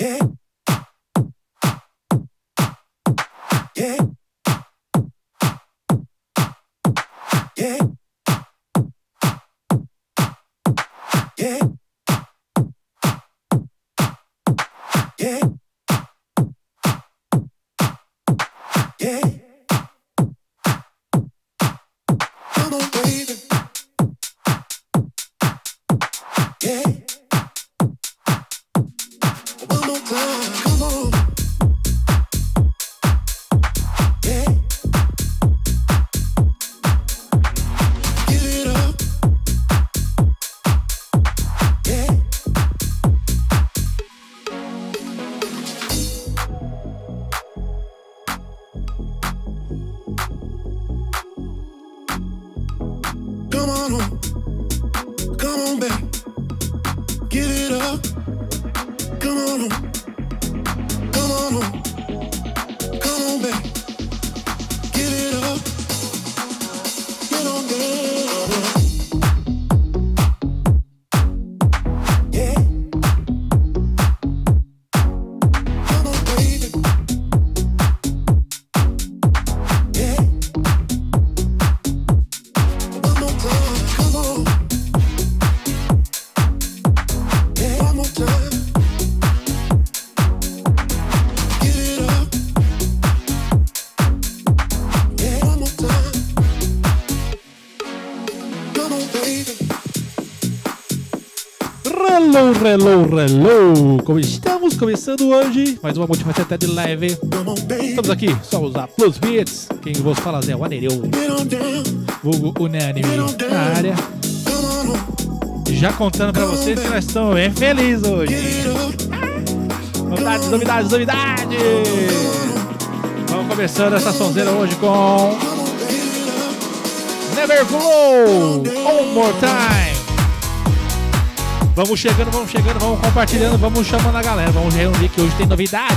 Hello! Como estamos começando hoje, mais uma Multifaceta de live. Estamos aqui, somos a Plus Beats. Quem vos fala é o Anereu, vulgo Unânime na área. Já contando pra vocês que nós estamos bem felizes hoje. Novidades! Vamos começando essa sonzeira hoje com Never Glow, One More Time. Vamos chegando, vamos compartilhando, vamos chamando a galera, vamos reunir que hoje tem novidade.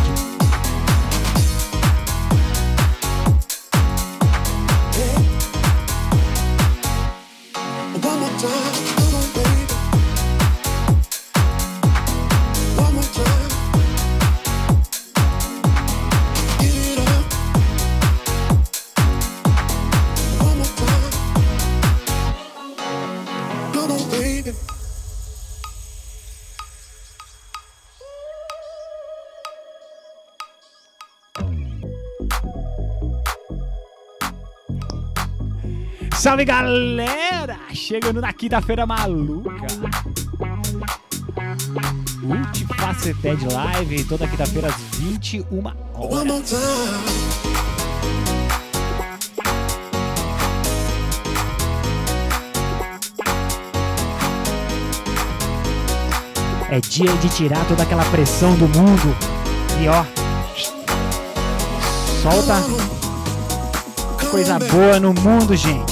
Salve, galera! Chegando na quinta-feira maluca. Multifaceta de live, toda quinta-feira às 21 horas. É dia de tirar toda aquela pressão do mundo. E ó, solta coisa boa no mundo, gente.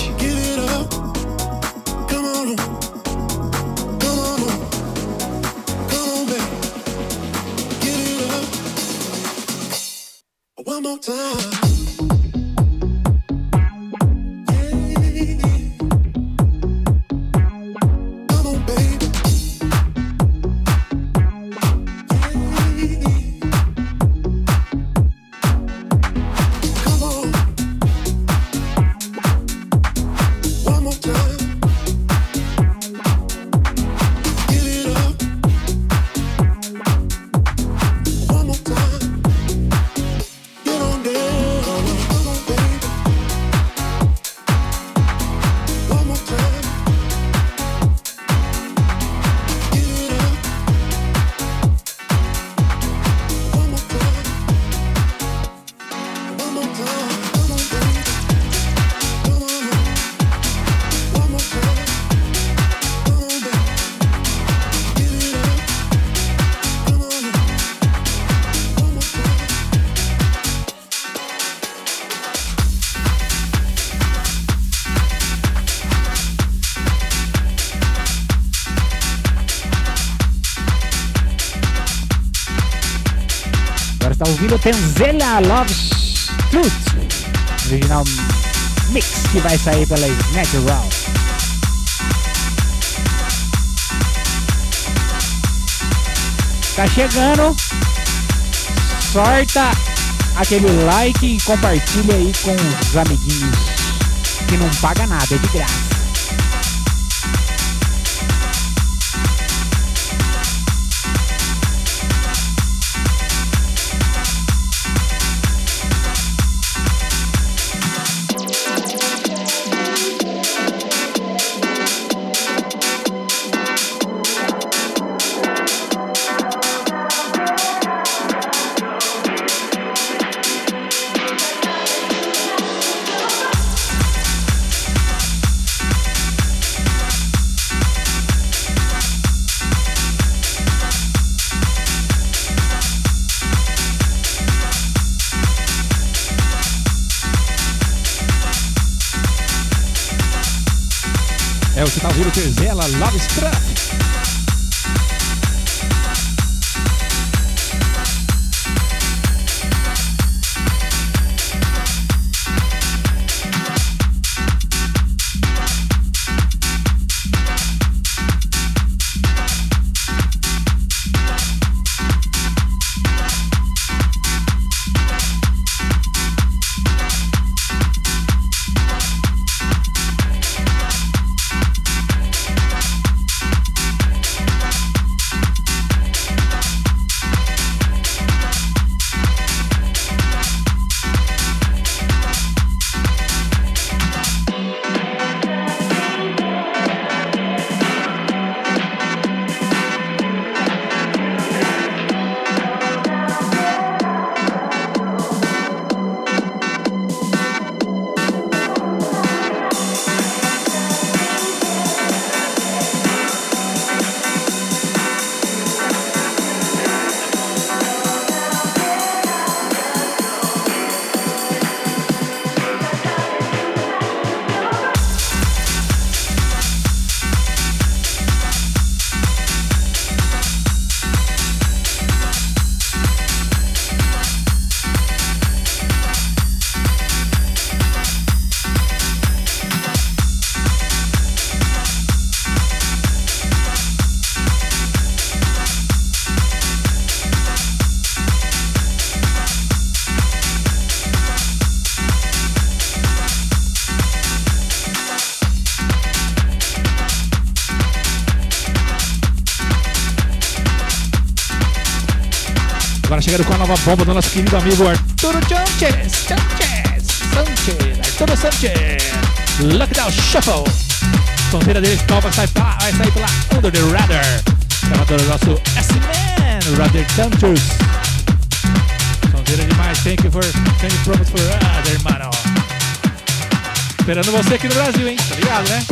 Tá ouvindo Tenzela Love Truth, original mix que vai sair pela Natural. Tá chegando Sorta aquele like e compartilha aí com os amiguinhos, que não paga nada, é de graça. Você tá ouvindo o Terzela Love Struck. Agora chegando com a nova bomba do nosso querido amigo Arturo Sanchez. Arturo Sanchez. Lockdown Shuffle. Sonzeira dele nova vai sair pela Under the Radar. Gravador do nosso S-Man, Radar Tantus. Sonzeira demais. Thank you for kind promise for other, mano. Esperando você aqui no Brasil, hein? Tá ligado, né?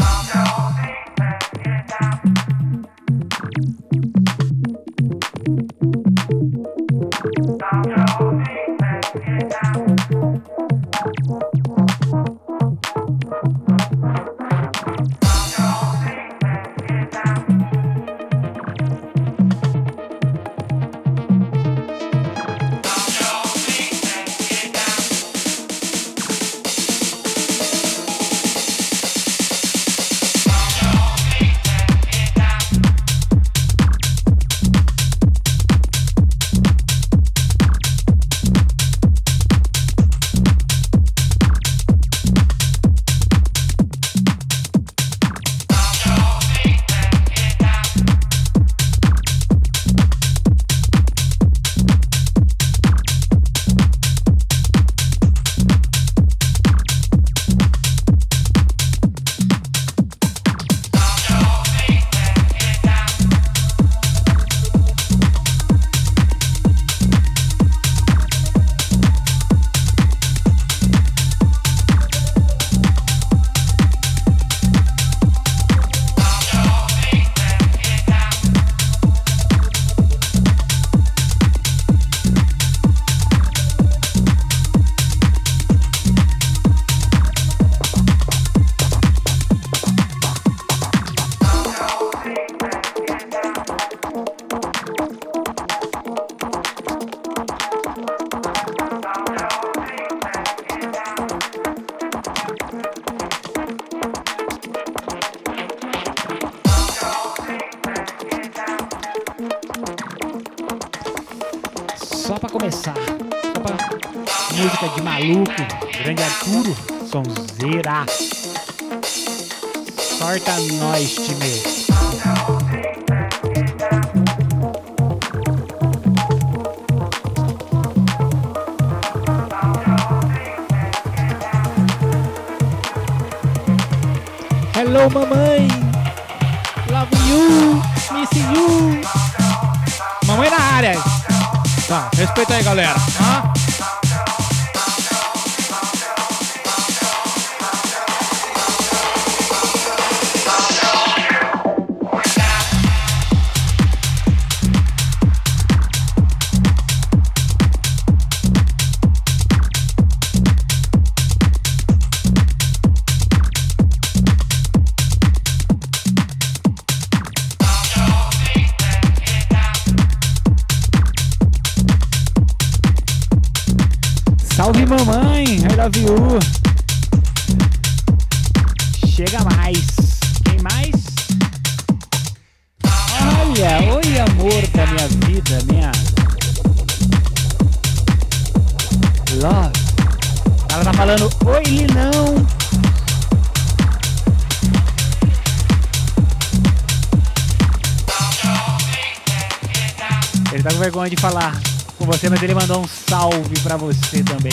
Só pra começar. Só pra música de maluco. Grande Arturo. Sonzeira. Sorta nós, time. Hello, mamãe. Love you. Missing you. Mamãe na área. Tá, respeita aí, galera. Ah? Salve, mamãe, I love you. Chega mais. Quem mais? Olha, oi, amor da minha vida, minha love. Ela tá falando, oi, Linão. Ele tá com vergonha de falar com você, mas ele mandou um salve pra você também.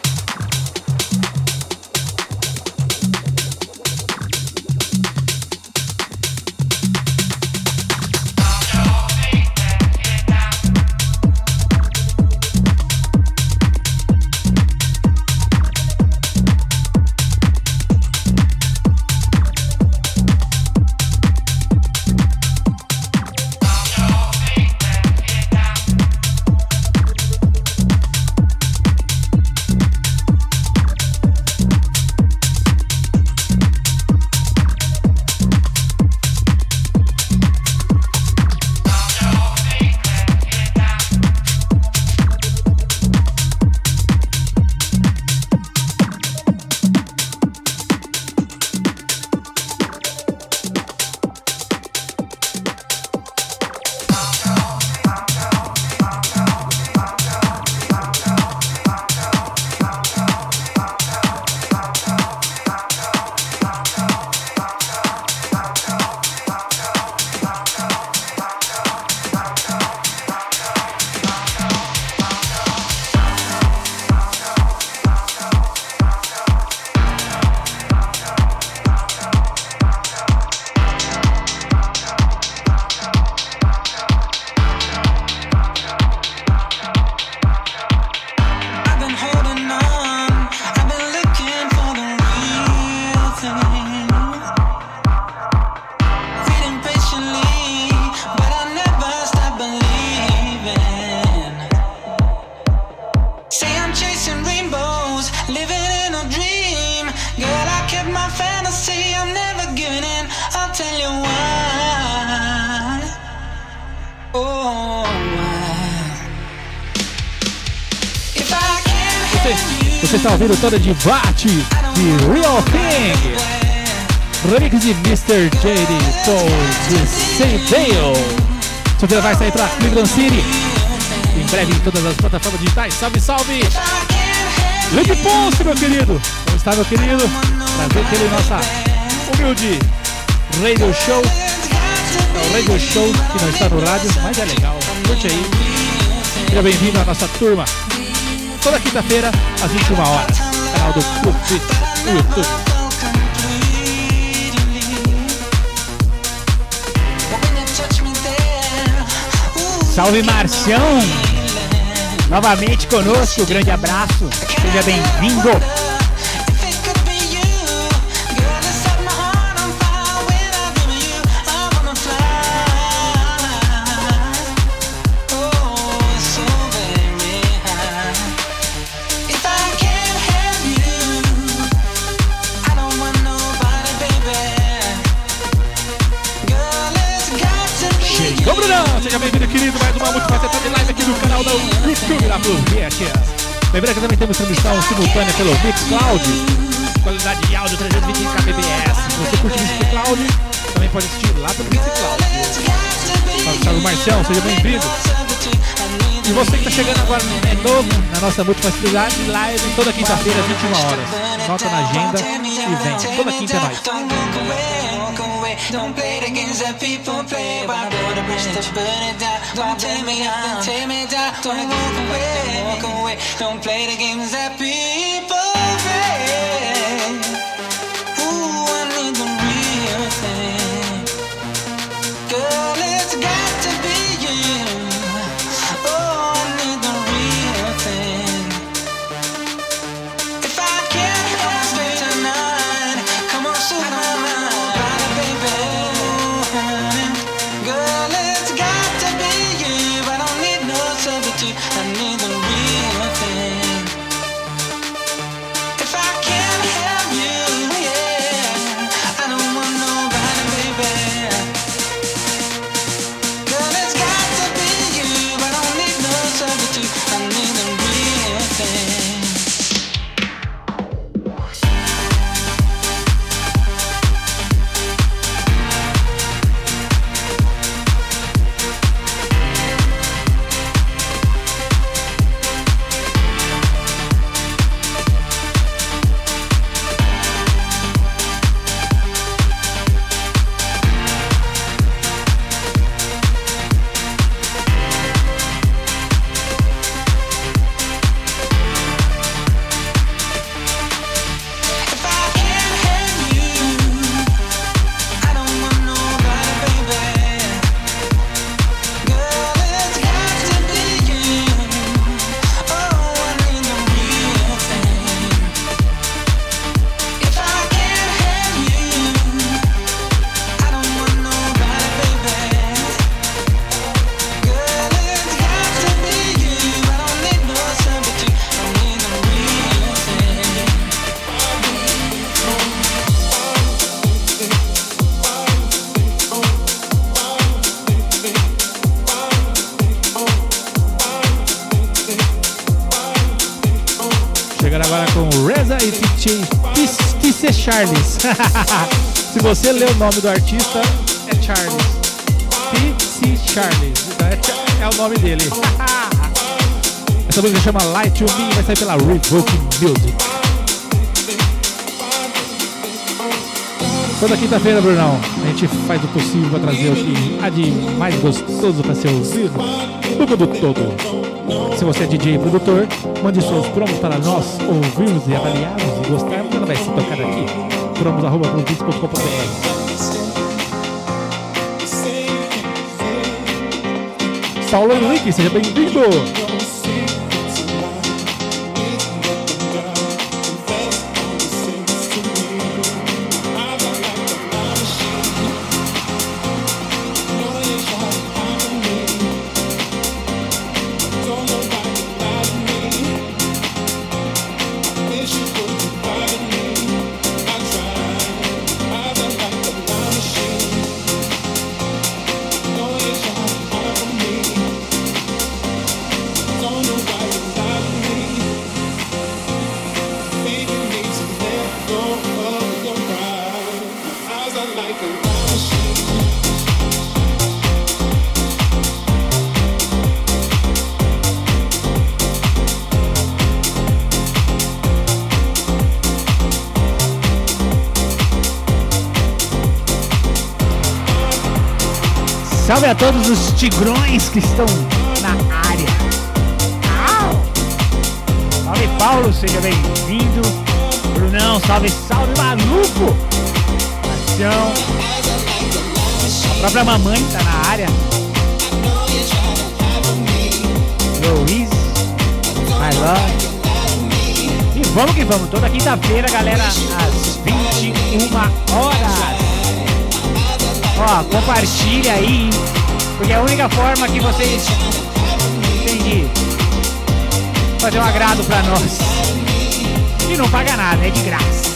Você está ouvindo toda de Bate de Real Thing, remix de Mr. JD Paul de Saydale. Isso vai sair para Cleveland City em breve em todas as plataformas digitais. Salve, salve! Grande Ponce, meu querido! Como está, meu querido? Prazer ter ele em nossa humilde radio show. É o radio show que não está no rádio, mas é legal. Curte aí. Seja bem-vindo à nossa turma. Toda quinta-feira, às 21 horas. Canal do Clube Beats no YouTube. Salve, Marcião! Novamente conosco, grande abraço. Seja bem-vindo. Ô Brunão, seja bem-vindo, querido, mais uma multifacetada live aqui no canal da YouTube da Plus Beats. Lembrando que também temos transmissão simultânea pelo Mixcloud, qualidade de áudio 320 kbps. Se você curte o Mixcloud, também pode assistir lá pelo Mixcloud. Salve, salve, Marcião, seja bem-vindo. E você que tá chegando agora é novo na nossa Multifacilidade Live toda quinta-feira, 21 horas. Nota na agenda e vem. Toda quinta é nóis. Don't play the games that people play. Why build a bridge to burn it down? Don't tear me down, tear me down. Don't walk away. Don't play the games that people play. Ooh, I need the real thing. Girl, it's got to be you. Oh, I need the real thing. If I can't have it tonight, come on, soon my mind. Girl, it's got to be you. I don't need no substitute. I need the real thing. If I can't have you, yeah, I don't want nobody, baby. Girl, it's got to be you. I don't need no substitute. I need the real thing. Agora com Reza e PC Charles. Se você lê o nome do artista, é Charles. PC Charles. Então é o nome dele. Essa música chama Light to Me, vai sair pela Revoke Music. Toda quinta-feira, Brunão, a gente faz o possível para trazer o que há de mais gostoso para ser ouvido no mundo todo. Se você é DJ e produtor, mande seus promos para nós ouvirmos e avaliarmos e gostarmos. Ela vai se tocar aqui. promos@plusbeats.com.br. Paulo Henrique, seja bem-vindo! Salve a todos os tigrões que estão na área. Salve Paulo, seja bem-vindo. Brunão, salve, salve maluco. Ação. A própria mamãe tá na área. Luiz, my love. E vamos que vamos, toda quinta-feira, galera, às 21 horas. Ó, compartilha aí, porque é a única forma que vocês têm de fazer um agrado pra nós. E não paga nada, é de graça.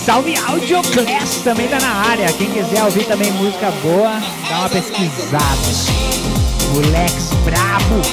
Salve Audio Class, também tá na área. Quem quiser ouvir também música boa, dá uma pesquisada. Moleques brabo.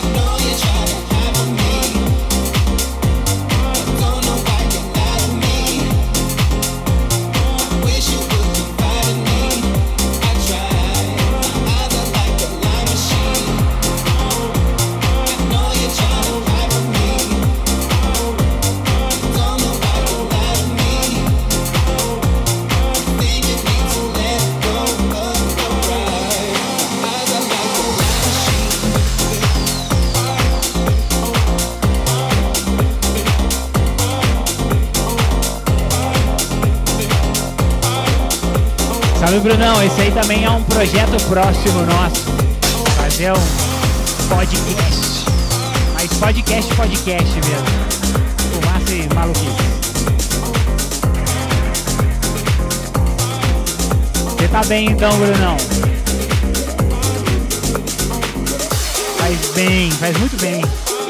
Salve, Brunão, esse aí também é um projeto próximo nosso. Fazer um podcast. Mas podcast mesmo. Fumaça e maluquice. Você tá bem então, Brunão? Faz bem, faz muito bem.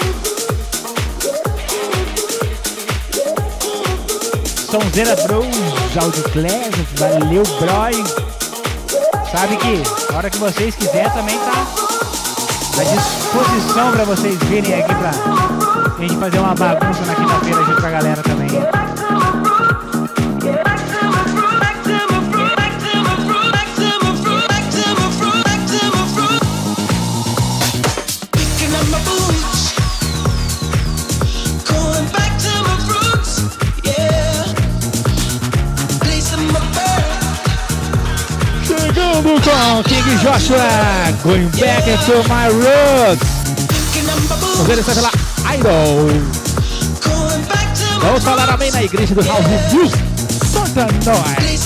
Sonzeira Bros, Audio Class, valeu, bro. Sabe que a hora que vocês quiserem também tá à disposição pra vocês virem aqui pra gente fazer uma bagunça na quinta-feira junto com a galera também. Com King Joshua, Going Back to My Roots. Vamos ver essa pela Idol. Vamos falar também na igreja do House News Santa Noite.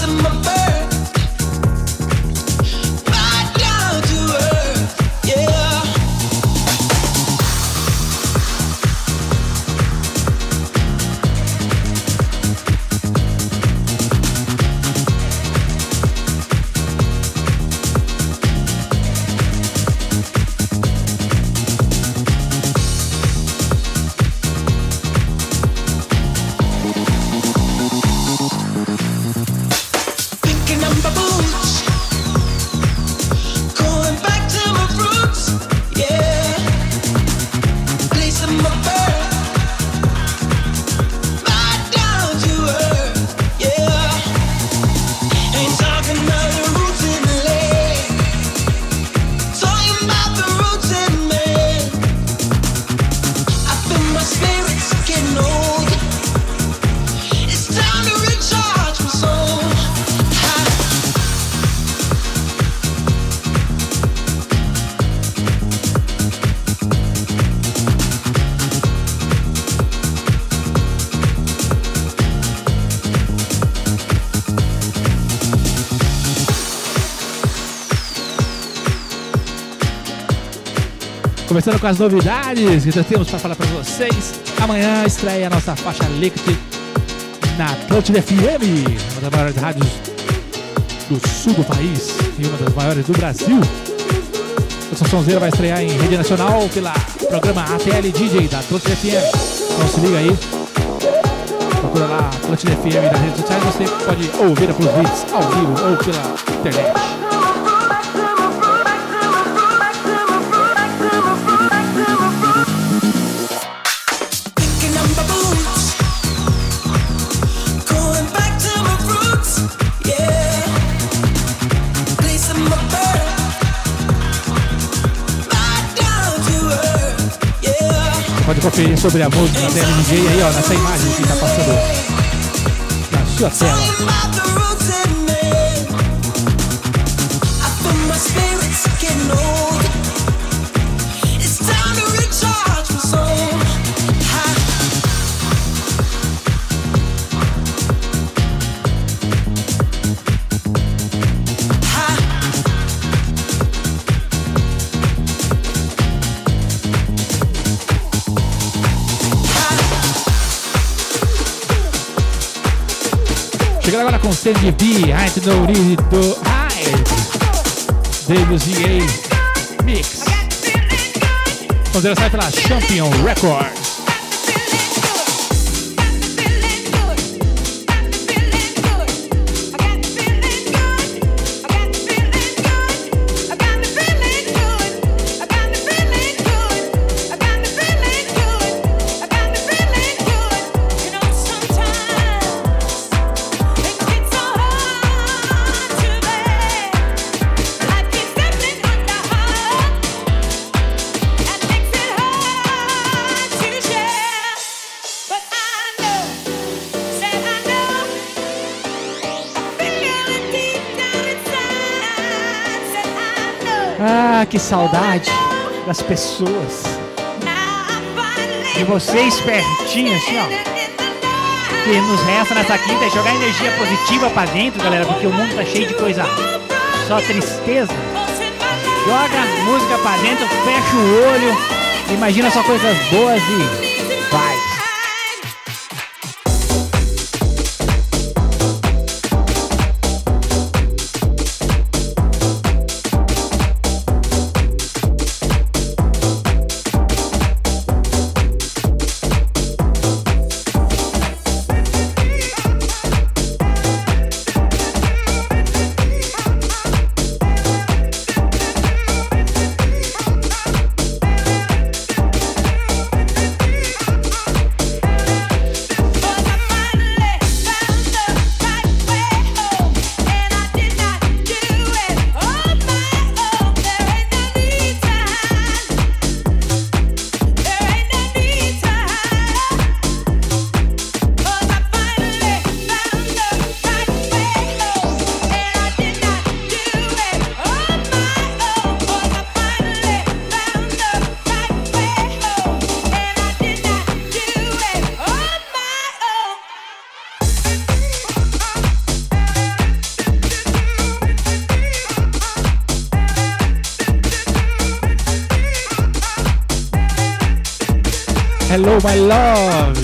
Começando com as novidades que nós temos para falar para vocês. Amanhã estreia a nossa faixa Liquid na Atlântida FM, uma das maiores rádios do sul do país e uma das maiores do Brasil. Essa sonzeira vai estrear em rede nacional pela programa ATL DJ da Atlântida FM. Então se liga aí, procura lá Atlântida FM nas redes sociais, você pode ouvir pelos vídeos ao vivo ou pela internet. Pode conferir sobre a música da DJ aí, ó, nessa imagem que tá passando na sua tela. Chegando agora com CNB, I Don't Need to Hide, WZA Mix. Vamos sai pela Champion Records. que saudade das pessoas. De vocês pertinho, assim, ó. O que nos resta nessa quinta é jogar energia positiva pra dentro, galera, porque o mundo tá cheio de coisa, só tristeza. Joga música pra dentro, fecha o olho, imagina só coisas boas e vai. Hello, my love.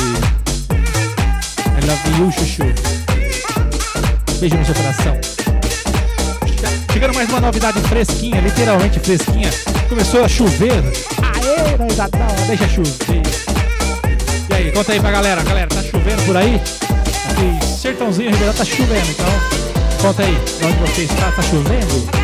I love you, chuchu. Beijo no seu coração. Chegando mais uma novidade fresquinha, literalmente fresquinha. Começou a chover. Aê, nós adora, deixa chover. E aí, conta aí pra galera. Galera, tá chovendo por aí? Aqui, Sertãozinho Ribeirão tá chovendo, então conta aí, de onde você está, tá chovendo?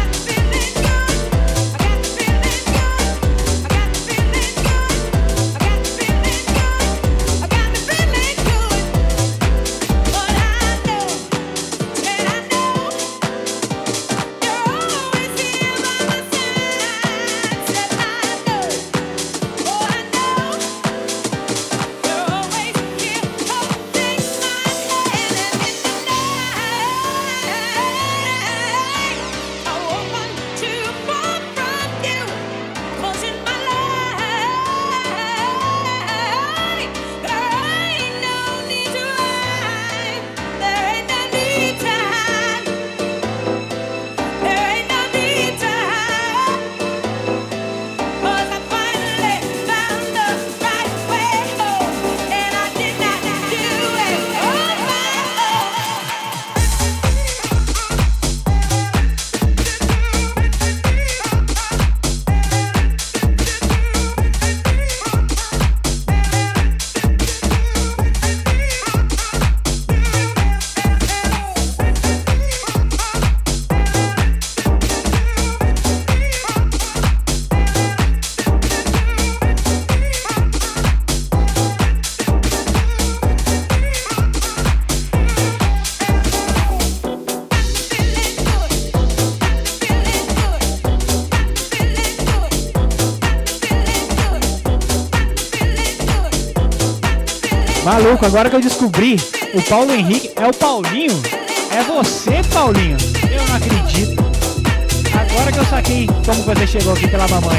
Maluco, agora que eu descobri, o Paulo Henrique é o Paulinho. É você, Paulinho. Eu não acredito. Agora que eu saquei como você chegou aqui pela mamãe.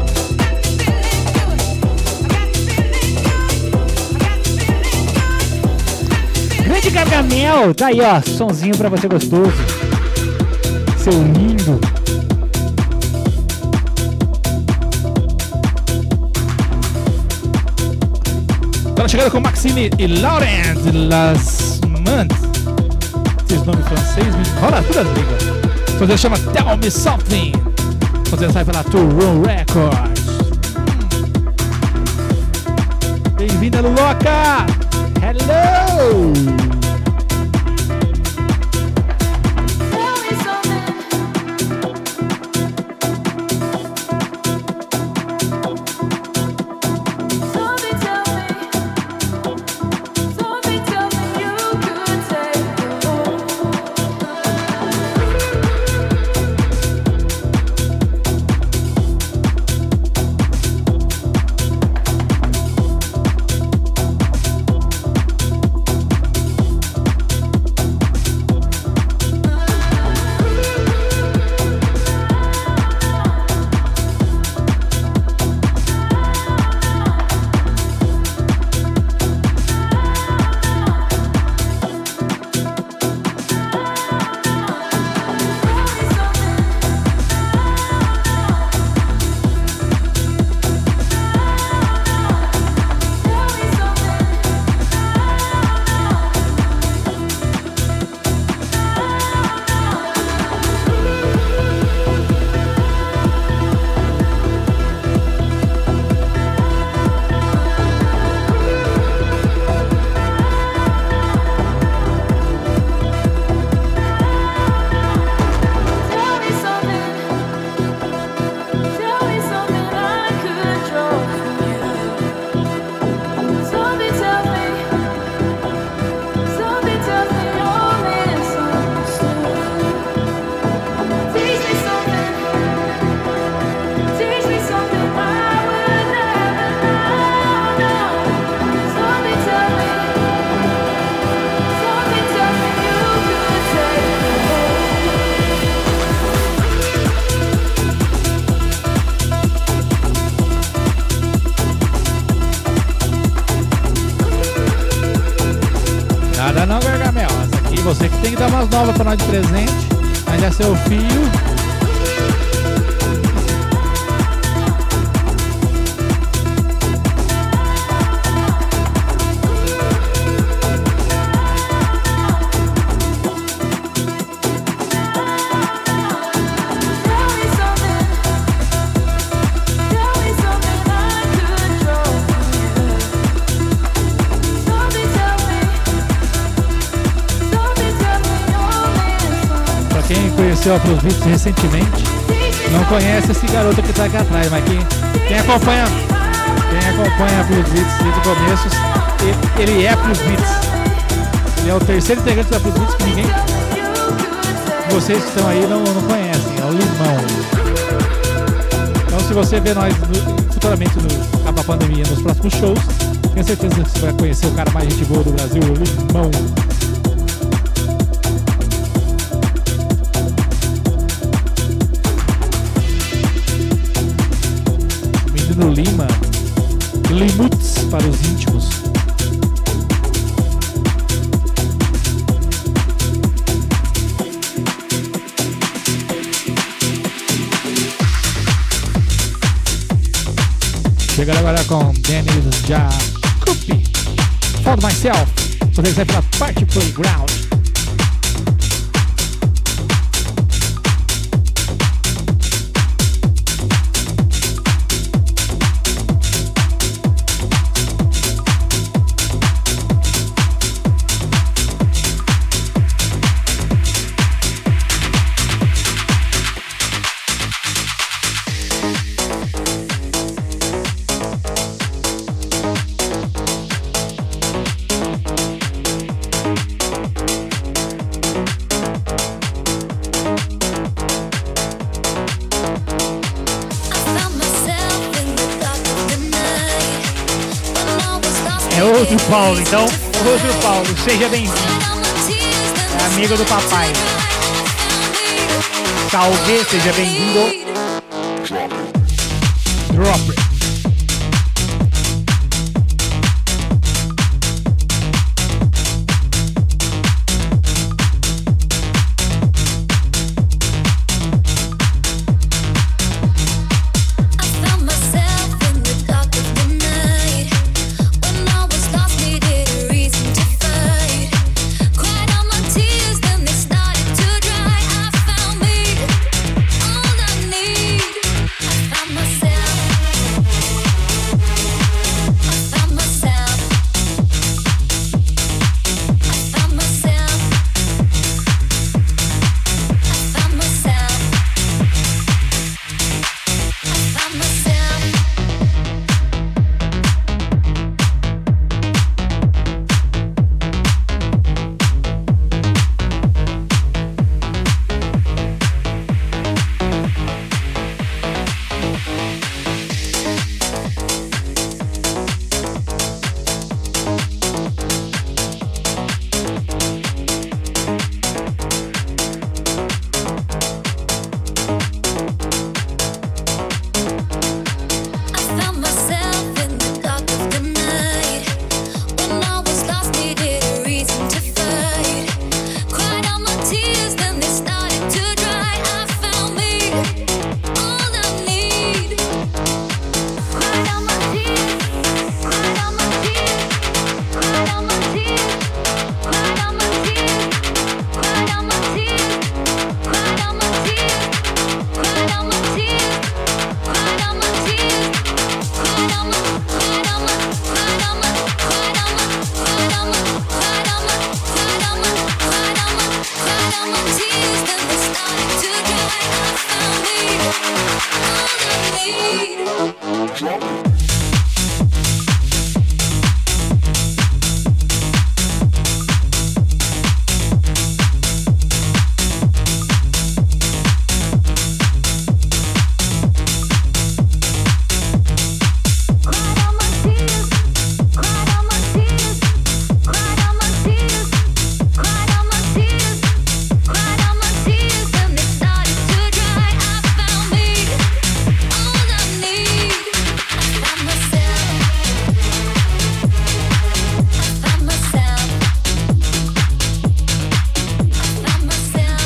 Grande Gargamel, tá aí, ó, sonzinho pra você gostoso. Seu lindo. Estamos chegando com Maxime e Laurent Lasmant. Esses nomes franceses me rola todas as línguas. Quando ele chama Tell Me Something. Quando ele sai pela Tour Records. Bem-vinda, Luloca! Hello! Você que tem que dar umas novas pra nós de presente. Mas é seu fio. Quem conheceu a Plus Beats recentemente não conhece esse garoto que tá aqui atrás, mas quem acompanha a Plus Beats desde o começo, ele é Plus Beats. Ele é o terceiro integrante da Plus Beats que ninguém, vocês que estão aí não conhecem, é o Limão. Então se você vê nós futuramente no Acaba a Pandemia nos próximos shows, tenho certeza que você vai conhecer o cara mais gente boa do Brasil, o Limão. No Lima, Limuts para os íntimos. Chegando agora com Dennis Jacobi, Found Myself. Você sai pela Party Playground. É outro Paulo, então, outro Paulo, seja bem-vindo. É amigo do papai. Salve, seja bem-vindo. Drop it. Myself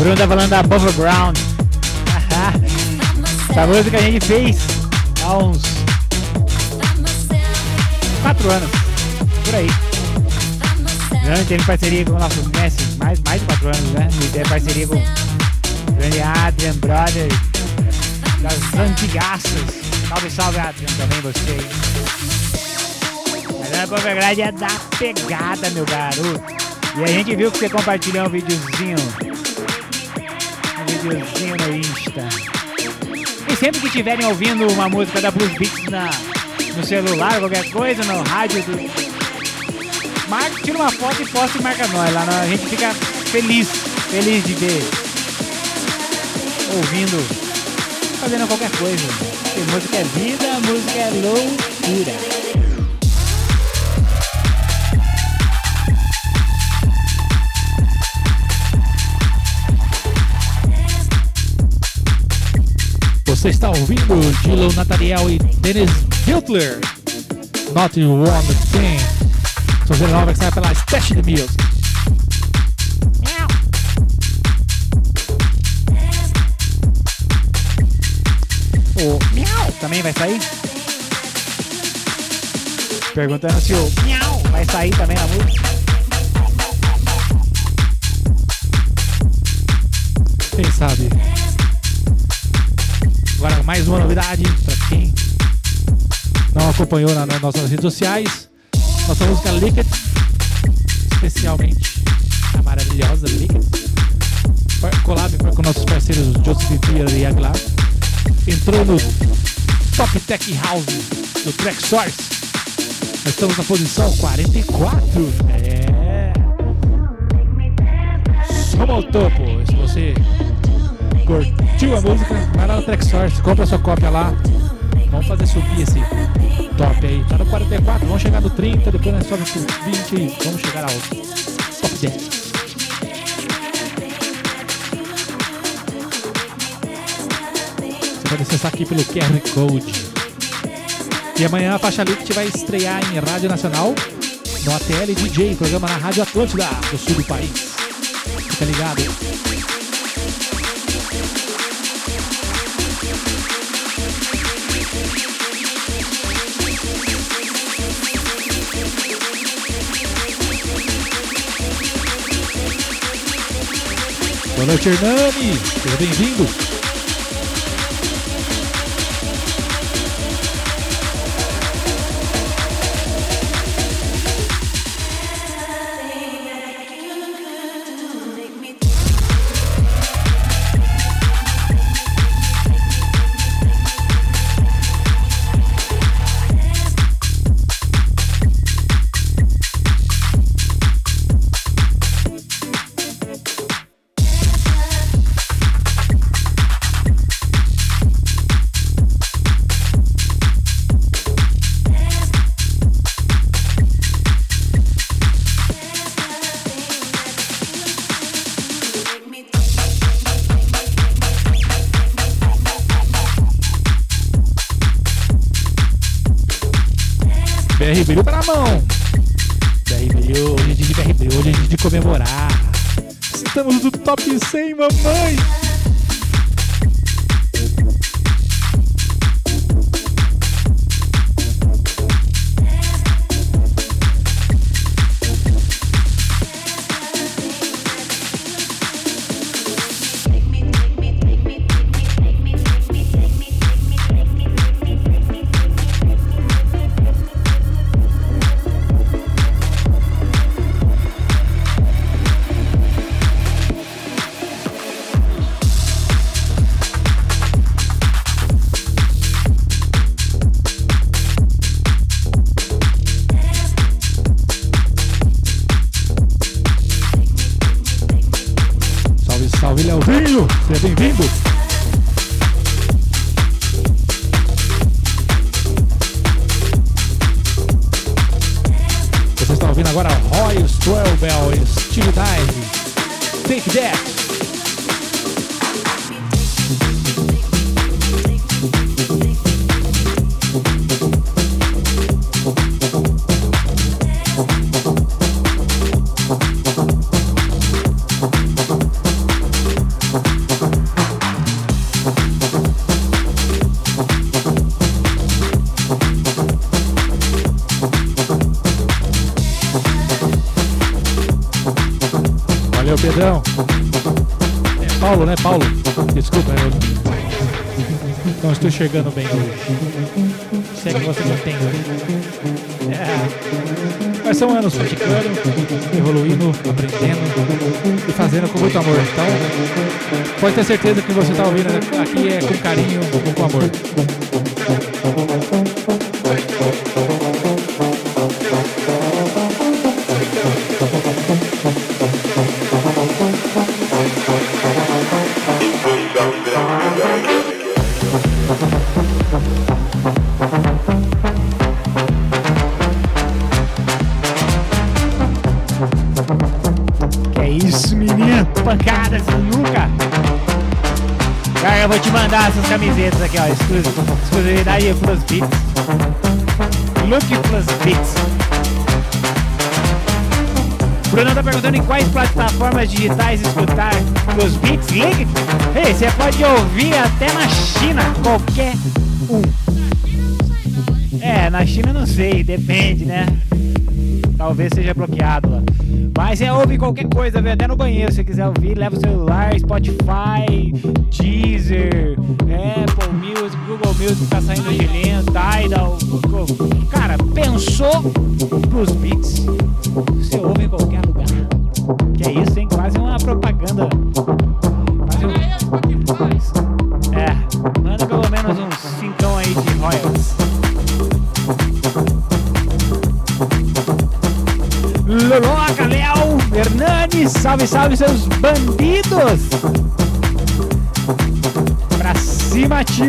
Bruno tá falando da Above Ground. Essa música a gente fez há uns 4 anos, por aí. Já teve parceria com o nosso mestre, mais de 4 anos, né? E teve parceria com o grande Adrian, brother, das antigaças. Salve, salve, Adrian, também você. Mas a Above Ground é da pegada, meu garoto. E a gente viu que você compartilhou um videozinho no Insta. E sempre que estiverem ouvindo uma música da Blues Beats no celular, qualquer coisa, no rádio, tira uma foto e posta e marca nós. Lá a gente fica feliz de ver, ouvindo, fazendo qualquer coisa. Porque música é vida, música é loucura. Você está ouvindo Dylan Nathaniel e Dennis Hiltler, Not One Thing. Sua nova que sai pela Stash the Music. O Miau também vai sair? Perguntando se o Miau vai sair também na música. Quem sabe? Agora mais uma novidade para quem não acompanhou nas nossas redes sociais. Nossa música Liquid, especialmente a maravilhosa Liquid, collab com nossos parceiros Joseph Pierre e Aguilar, entrou no Top Tech House do Track Source. Nós estamos na posição 44. Somos ao topo. Se você curtiu a música, vai lá no Track Source, compra sua cópia lá. Vamos fazer subir esse top aí. Tá no 44, vamos chegar no 30, depois nós sobe pro 20 e vamos chegar ao top 10. Você pode acessar aqui pelo QR Code. E amanhã a faixa Liquid vai estrear em Rádio Nacional, no ATL DJ, programa na Rádio Atlântida, do sul do país. Fica ligado. Boa noite, Hernani. Seja bem-vindo. BR para a mão. BR, hoje é dia de BR, hoje é dia de comemorar. Estamos no top 100, mamãe. Salve, Leozinho, seja bem-vindo. Você está ouvindo agora Roy Strobel e Steve Dive. Take That. Pedrão. É Paulo, né? Paulo. Desculpa, eu não estou enxergando bem hoje. Se é que você me entende. Mas são anos praticando, evoluindo, aprendendo e fazendo com muito amor. Então, pode ter certeza que você está ouvindo aqui é com carinho, com amor. Pancadas nunca. Cara, eu vou te mandar essas camisetas aqui, ó. Exclusividade Plus Beats. Look Plus Beats. Bruno tá perguntando em quais plataformas digitais escutar Plus Beats. Link. Ei, você pode ouvir até na China, qualquer um. Na China não sei, depende, né? Talvez seja bloqueado lá. Mas ouve qualquer coisa, vê até no banheiro se quiser ouvir. Leva o celular, Spotify, Deezer, Apple Music, Google Music tá saindo de linha, Tidal. Cara, pensou Plus Beats, você ouve em qualquer lugar. Que é isso, hein? Quase uma propaganda. Manda pelo menos uns 5 aí de royalties. Loloca, Léo, Hernani, salve, salve seus bandidos! Pra cima, time!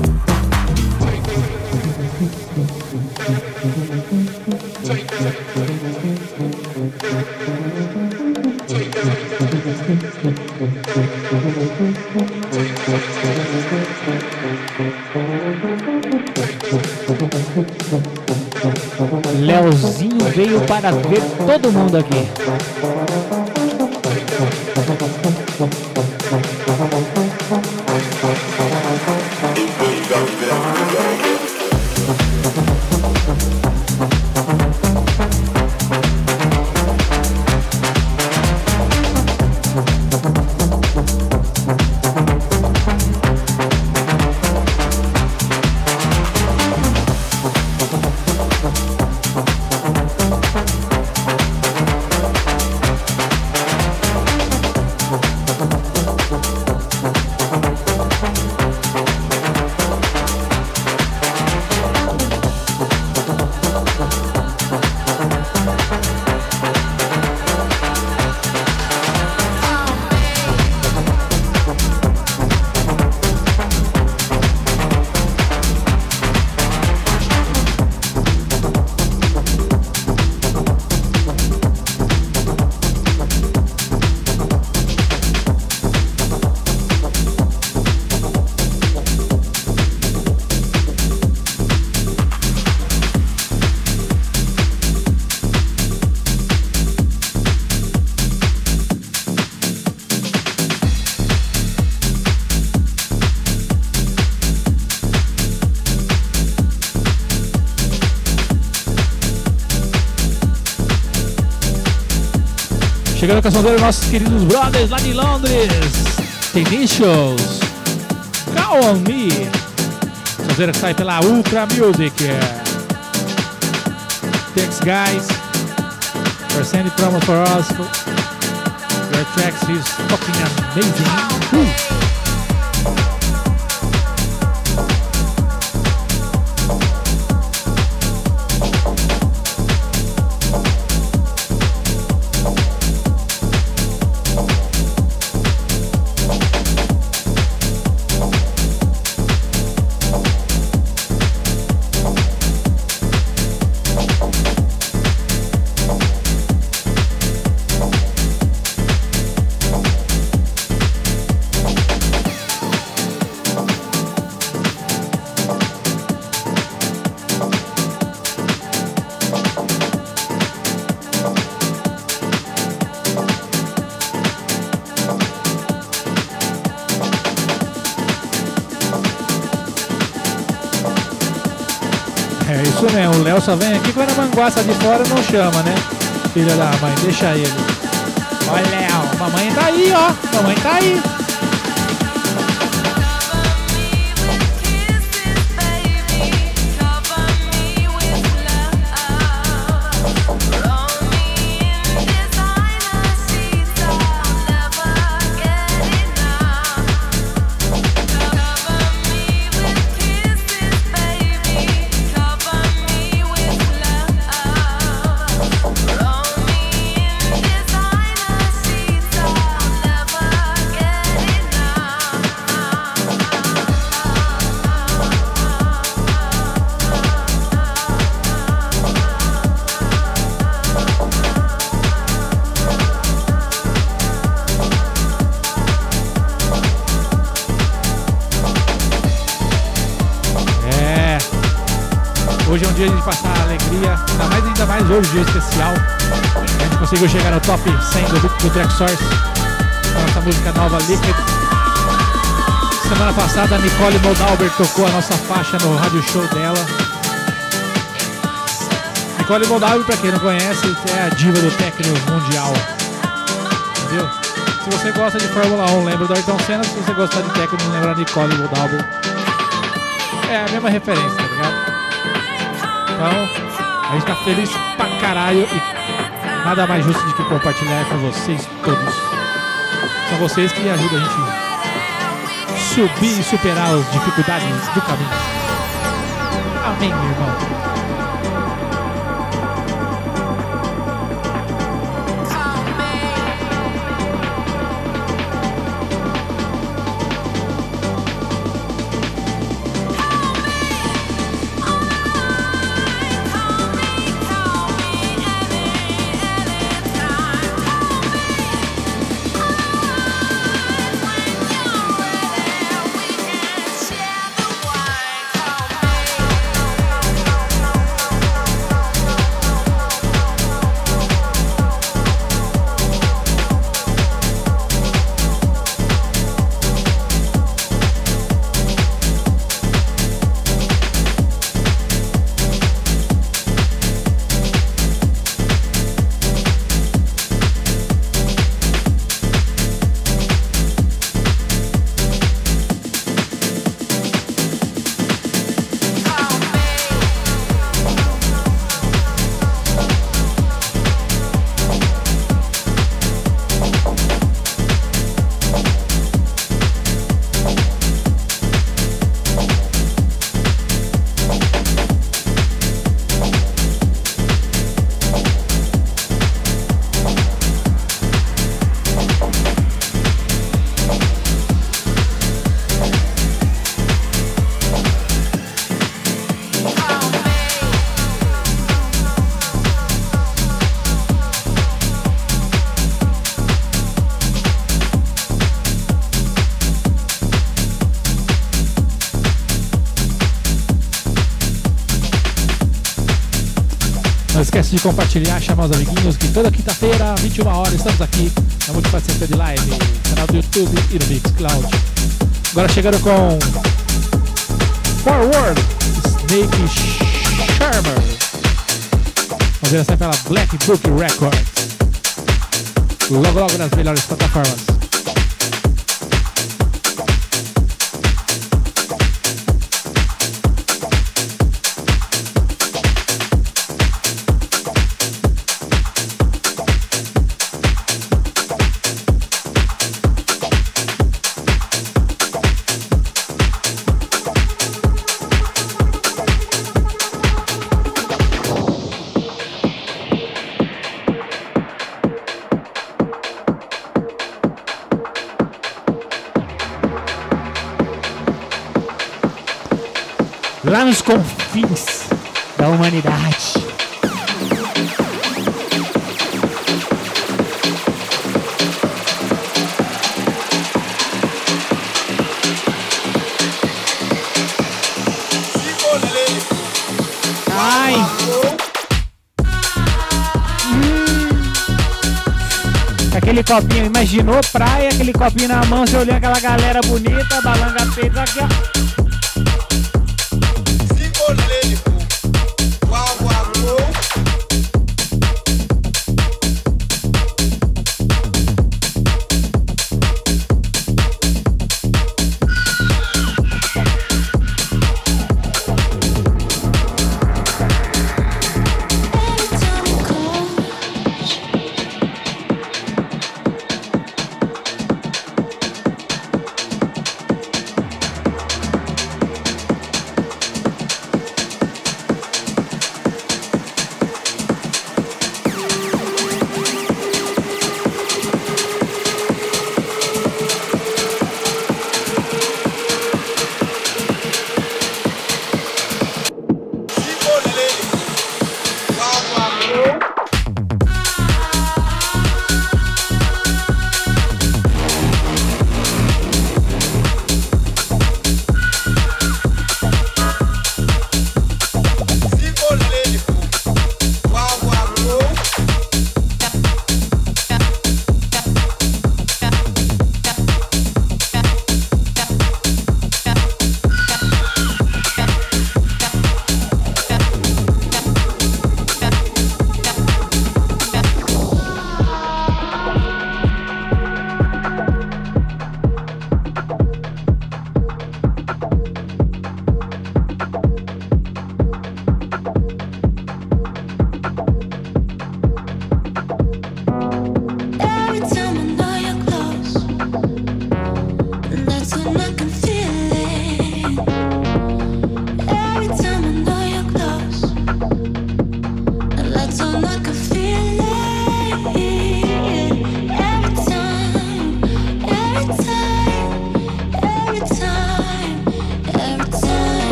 Leozinho veio para ver todo mundo aqui. Chegando com a sonzeira dos nossos queridos brothers lá de Londres. Tenacious, Call on Me. Sonzeira que sai pela Ultra Music. Thanks guys for sending promo for us. Your tracks is fucking amazing. É isso mesmo, o Léo só vem aqui quando a manguaça de fora não chama, né? Filha da mãe, deixa ele. Olha, mamãe tá aí, ó. Mamãe tá aí. Hoje é um dia de passar alegria, ainda mais hoje, dia especial. A gente conseguiu chegar no top 100 do Track Source com a nossa música nova, Liquid. Semana passada a Nicole Moldauber tocou a nossa faixa no rádio show dela. Nicole Moldauber, pra quem não conhece, é a diva do techno mundial. Entendeu? Se você gosta de Fórmula 1, lembra do Ayrton Senna. Se você gostar de techno, lembra da Nicole Moldauber. É a mesma referência, tá ligado? Então, a gente tá feliz pra caralho e nada mais justo do que compartilhar com vocês todos. São vocês que ajudam a gente subir e superar as dificuldades do caminho. Amém, meu irmão. Não esquece de compartilhar, chamar os amiguinhos que toda quinta-feira, 21 horas, estamos aqui na Multifaceta de Live, canal do YouTube e no Mixcloud. Agora chegando com Forward, Snake Charmer. Vamos ver essa pela Black Book Records. Logo nas melhores plataformas. Lá nos confins da humanidade. Ai! Aquele copinho, imaginou praia, aquele copinho na mão, você olhando aquela galera bonita, balanga peito aqui, ó.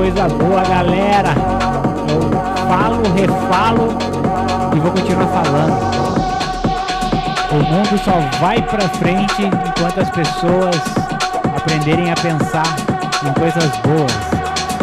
coisa boa, galera. Eu falo, refalo e vou continuar falando. O mundo só vai pra frente enquanto as pessoas aprenderem a pensar em coisas boas.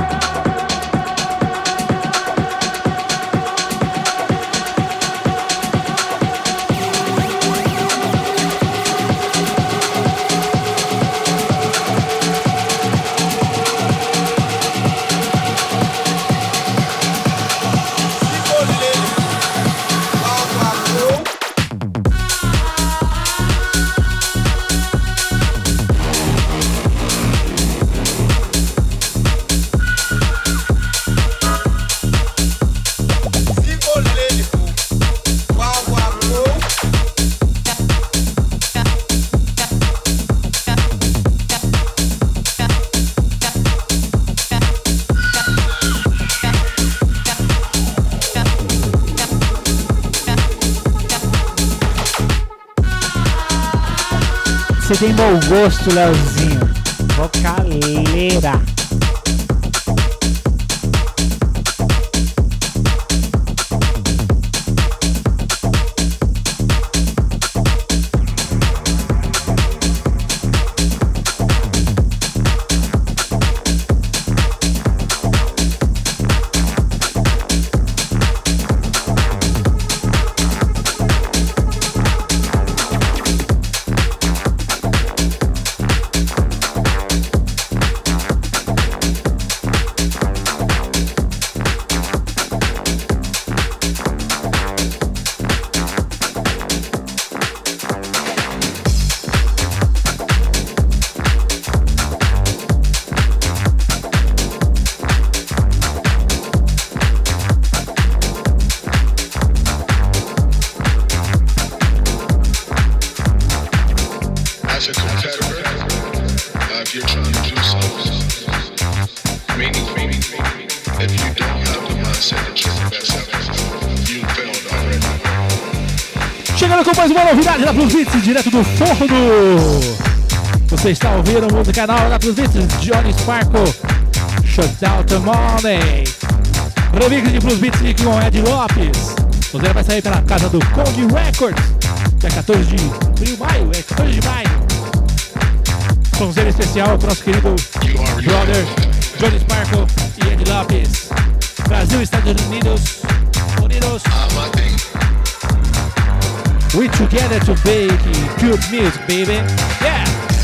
Você tem bom gosto, Leozinho. Vocaleira. Chegando com mais uma novidade da Plus Beats, direto do forno. Você está ouvindo o música canal da Plus Beats, Johnny Sparkle, Shutdown the Money. Remix de Plus Beats com Ed Lopes. Você vai sair pela casa do Conde Records, dia 14 de maio, 14 de maio. Sonzeiro especial para o nosso querido brother Johnny Sparkle e Ed Lopes. Brasil, Estados Unidos. We together to make good music, baby. Yeah.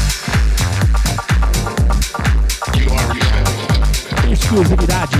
Exclusividade.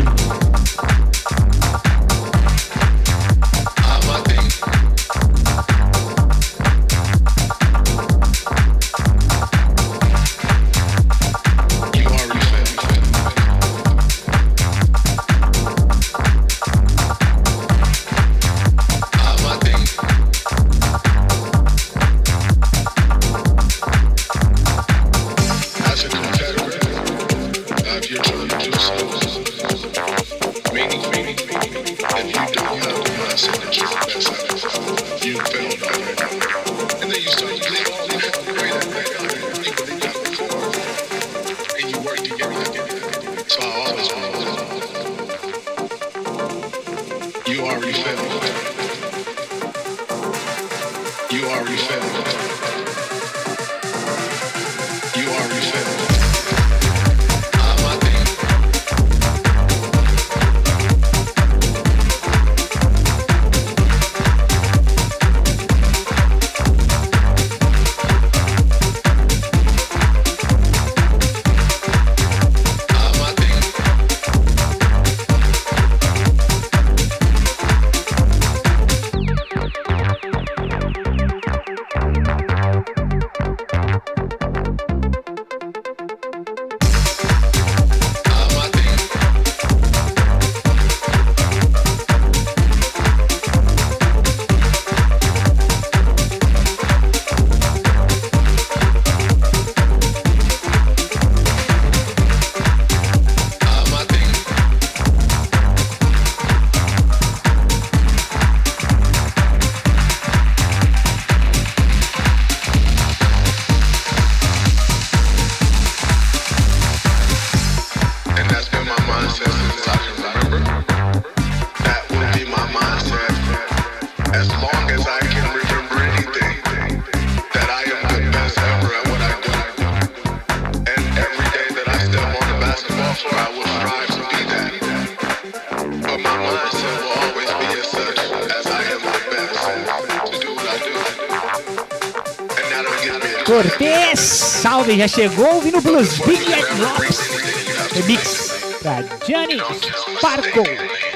Cortez, salve, já chegou ouvindo Blues Big Lopes. Remix pra Gianni Sparkle.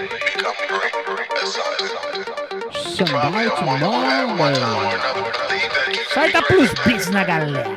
Sunlight Monday. Sorta Blues Beats na galera.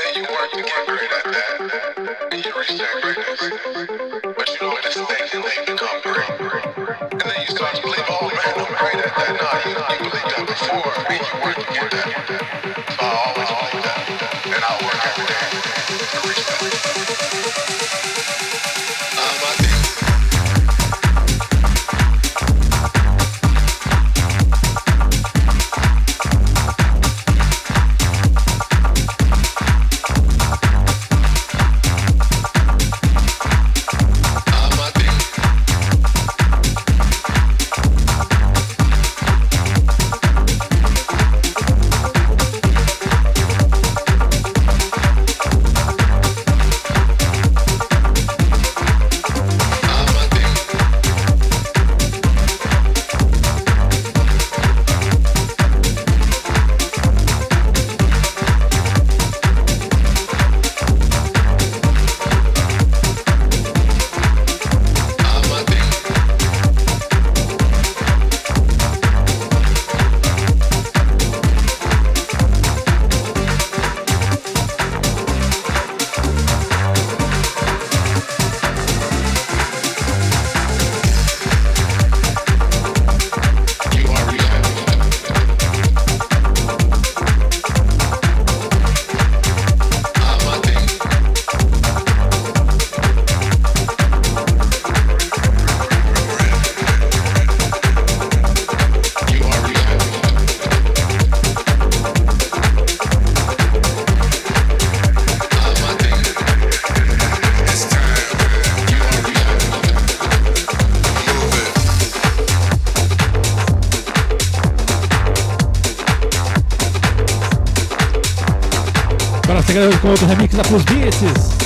Com outro remix da Plus Beats,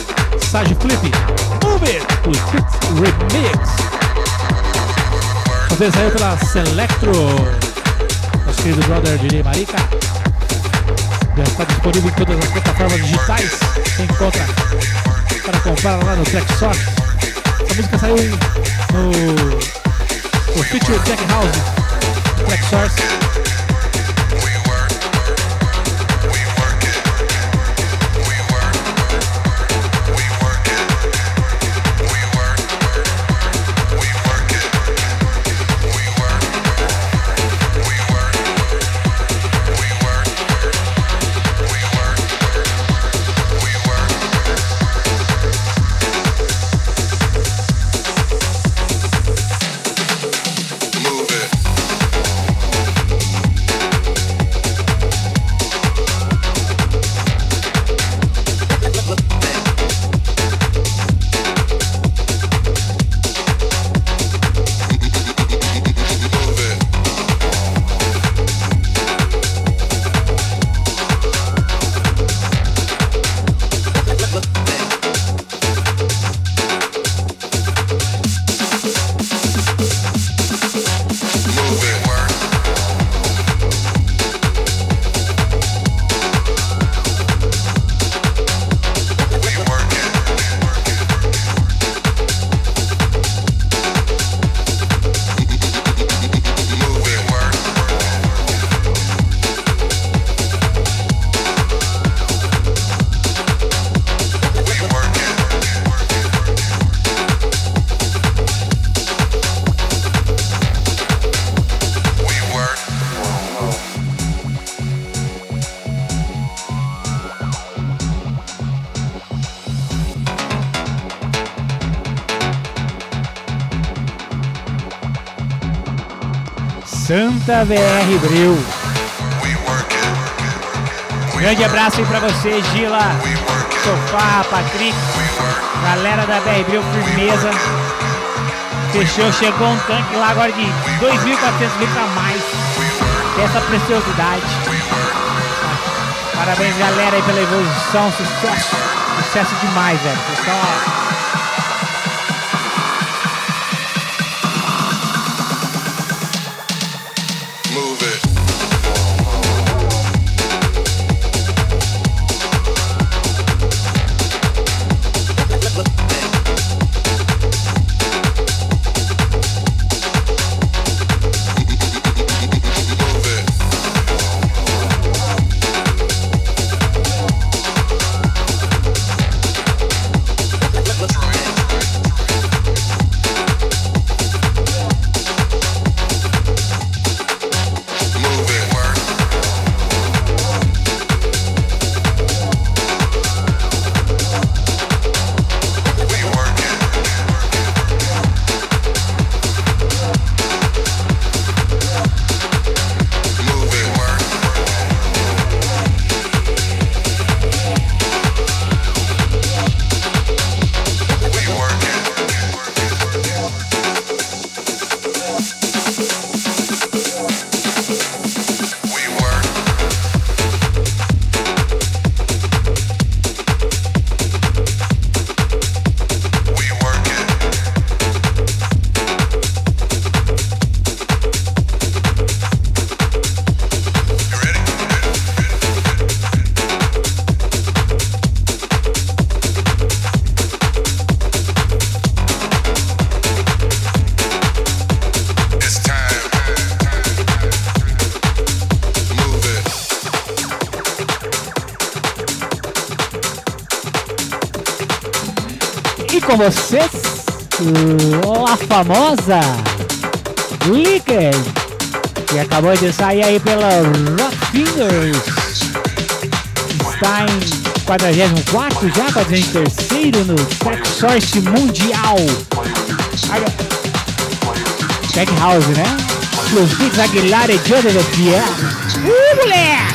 Sage Flip, Move It, Plus Beats Remix. Você saiu pela Selectro, nosso querido brother de Marica. Já está disponível em todas as plataformas digitais. Você encontra para comprar lá no Tracksource. Essa música saiu no Feature Tech House, Tracksource. Santa BR Bril. Grande abraço aí pra você, Gila, Sofá, Patrick, galera da BR Bril, firmeza. Fechou, chegou um tanque lá agora de 2.400 litros a mais. Essa preciosidade. Parabéns, galera, aí pela evolução, sucesso. Sucesso demais, velho. Então, ó. com vocês a famosa Liquid, que acabou de sair aí pela Rock Fingers. Está em 44º já, 43º no Track Source Mundial. Tech House, né? Los Beats Aguilar e José de Pierre. Moleque!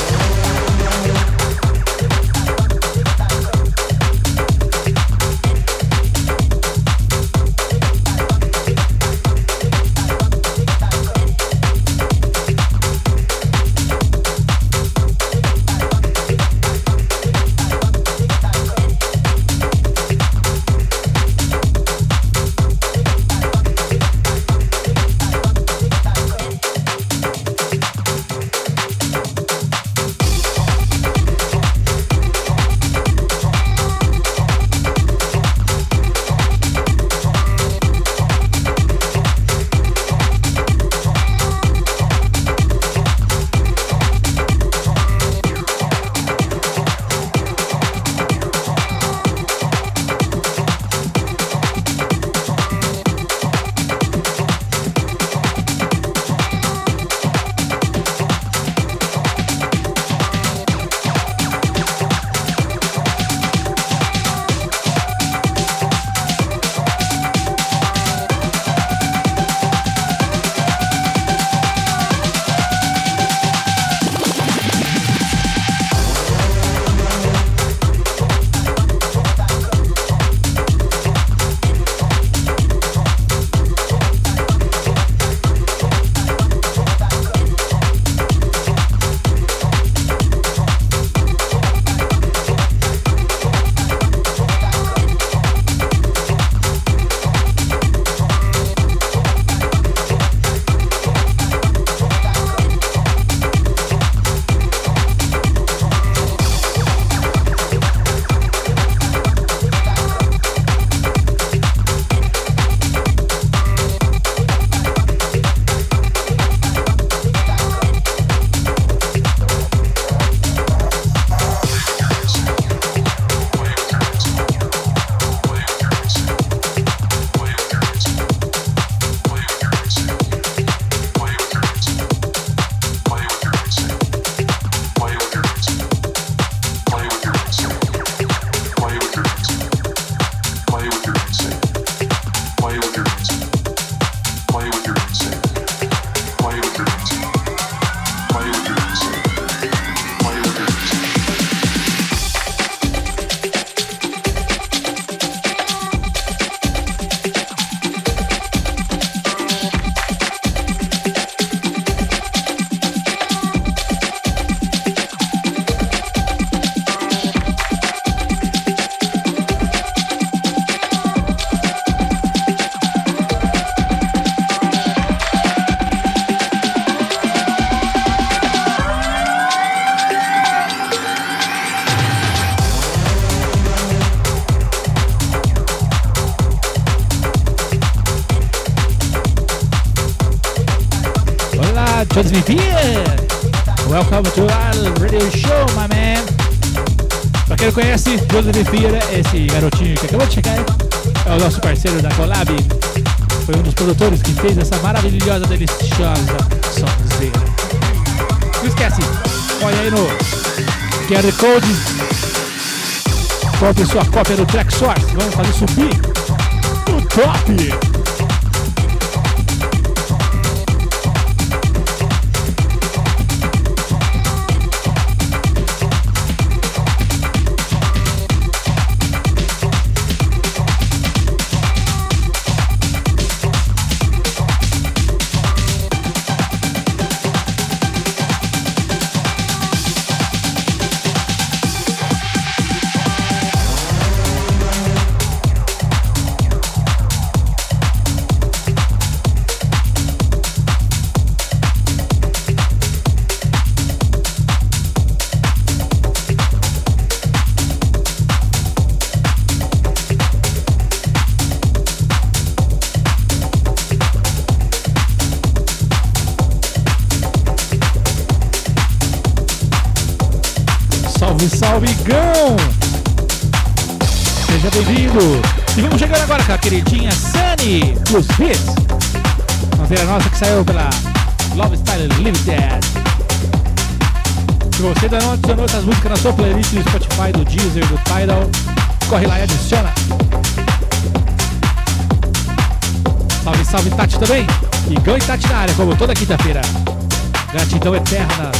Joseph Pierre, welcome to our radio show, my man. Pra quem não conhece, Joseph Pierre é esse garotinho que acabou de chegar, é o nosso parceiro da Collab. Foi um dos produtores que fez essa maravilhosa, deliciosa sonzeira. Não esquece, olha aí no QR Code, compre sua cópia do Track Source. Vamos fazer subir o top. Salve, salve, Gão! Seja bem-vindo! E vamos chegando agora com a queridinha Sunny Plus Beats. Madeira nossa que saiu pela Love Style Limited. Se você ainda não adicionou essas músicas na sua playlist do Spotify, do Deezer, do Tidal, corre lá e adiciona. Salve, salve Tati também. E Gão e Tati na área, como toda quinta-feira. Gratidão eterna.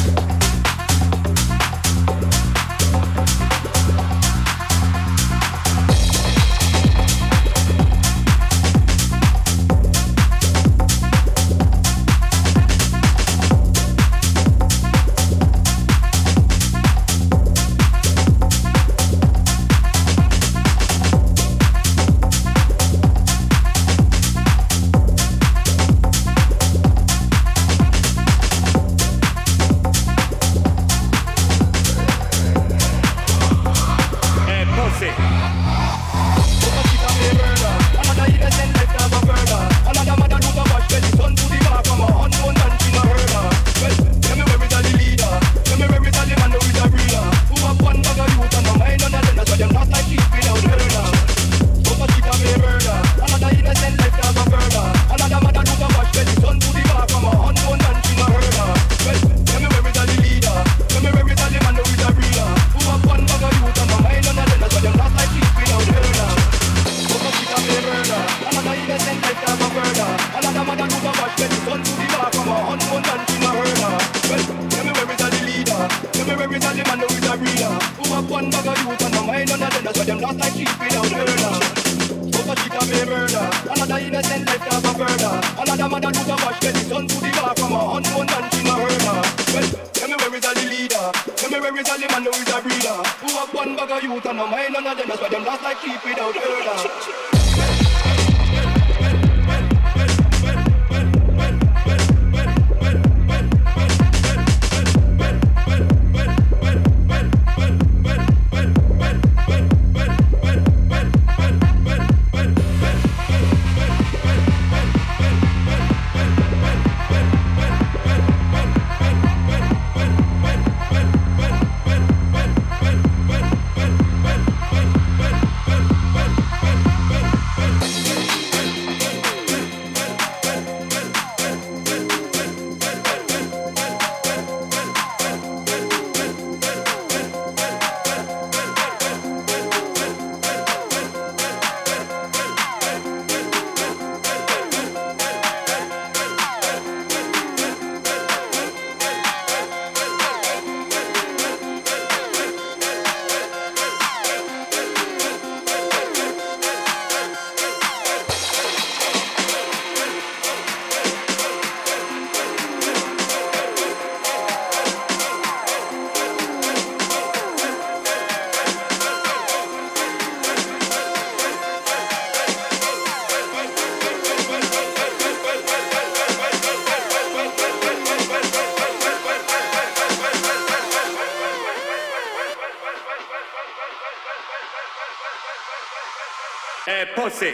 Pussy.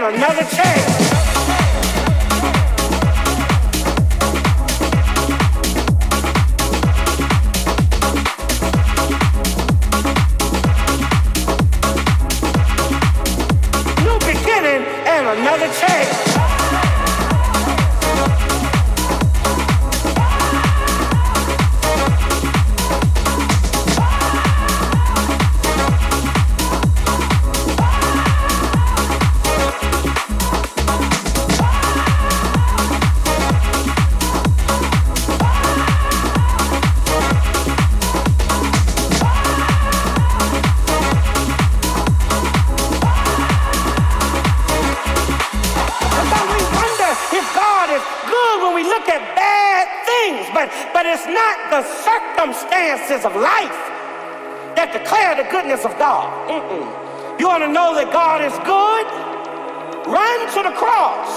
and another chance. New beginning and another chance. But it's not the circumstances of life that declare the goodness of God. You want to know that God is good? Run to the cross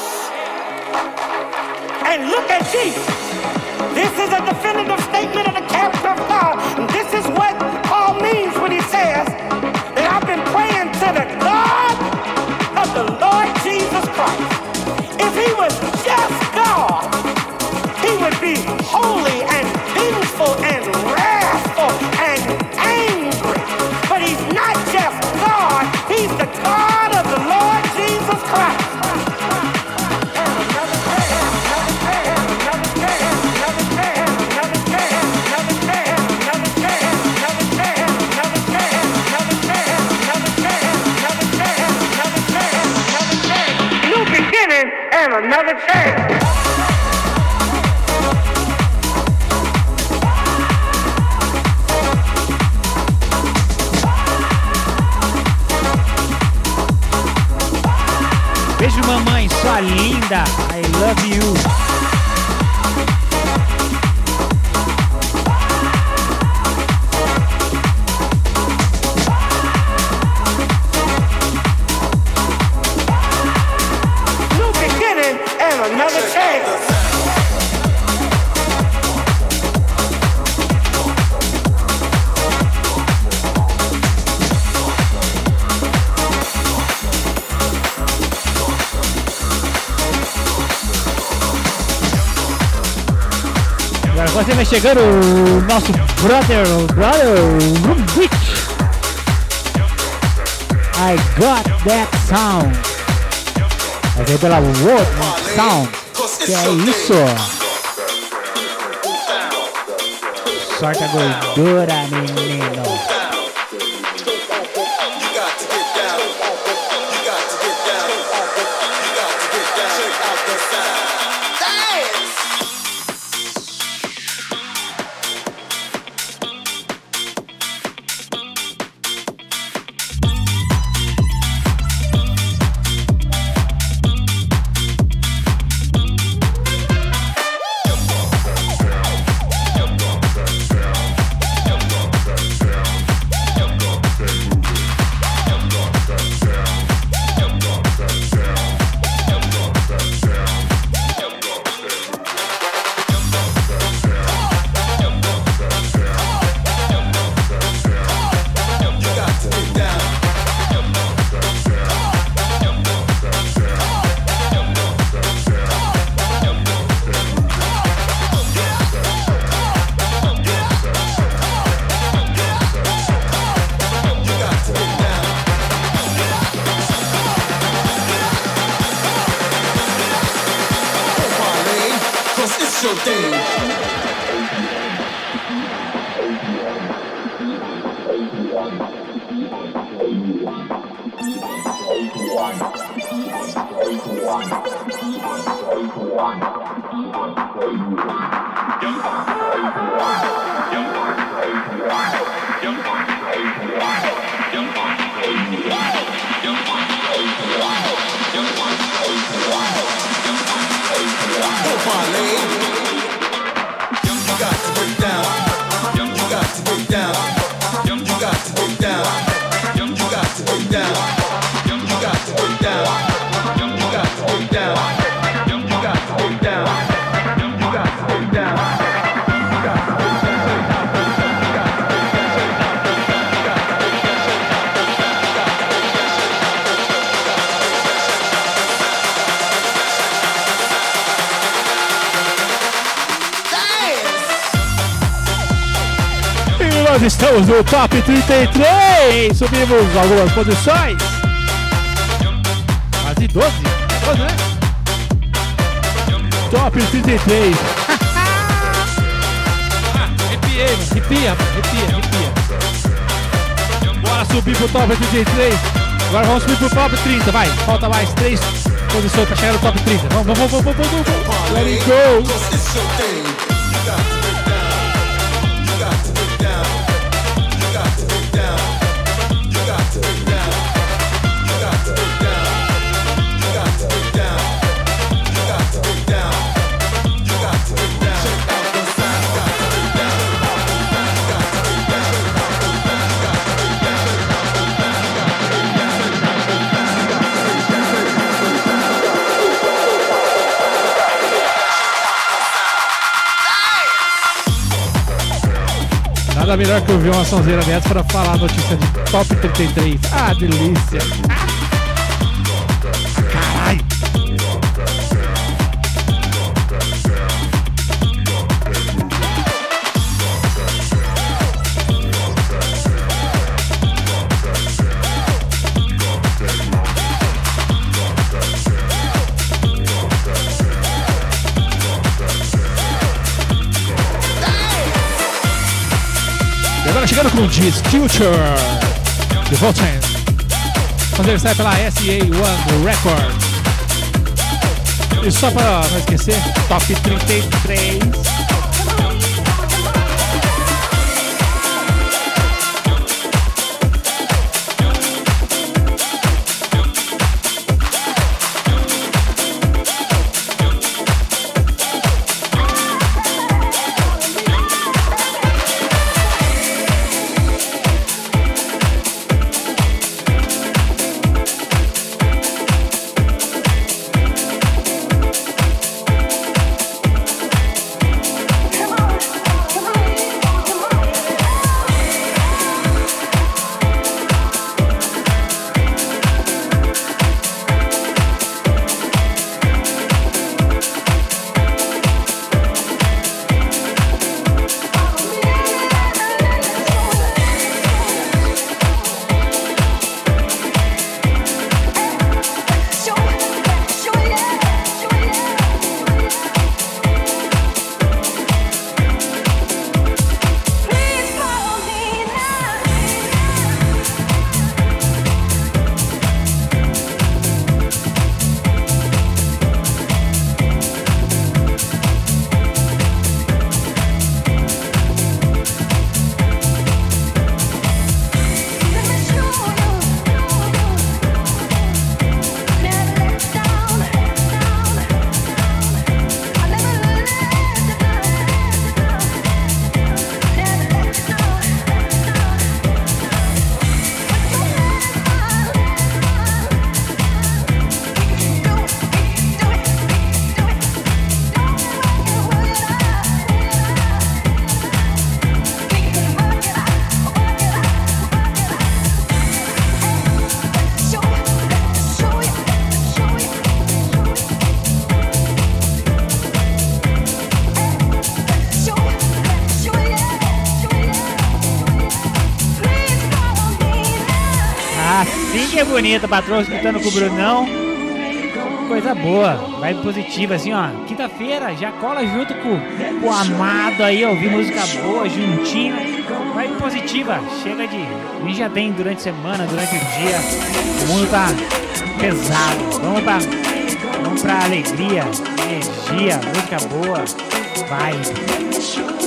and look at Jesus. This is a definitive statement of the character of God. And this is what Paul means when he says that I've been praying to the God of the Lord Jesus Christ. If he was just God, he would be holy and vengeful and wrathful and angry. But he's not just God, he's the God of the Lord Jesus Christ. New beginning and another chance. Beijo, mamãe, sua linda. I love you. New beginning and another chance. Agora você vai chegando o nosso brother Rumbich. I got that sound. Vai ver pela World Sound. Que é isso? Sorta gordura, menino. Nós estamos no Top 33. Subimos algumas posições. Quase 12, né? Top 33. Arrepiei, mano. Arrepia, rapaz. Arrepia. Bora subir pro Top 33. Agora vamos subir pro Top 30, vai. Falta mais 3 posições pra chegar no Top 30. Vamos. Let it go. Nada melhor que ouvir uma sonzeira dessa para falar a notícia de Top 33. Ah, delícia! Caralho! Agora chegando com o Diz Future The Voltaire. Quando ele sai pela SA1 Record. E só para não esquecer, Top 33. Que é bonita, patroa, escutando com o Brunão. Coisa boa, vibe positiva, assim, ó. Quinta-feira, já cola junto com o amado aí, ouvir música boa, juntinho. Vibe positiva, chega de... A gente já tem durante a semana, durante o dia. O mundo tá pesado. Vamos pra alegria, energia, música boa, vibe.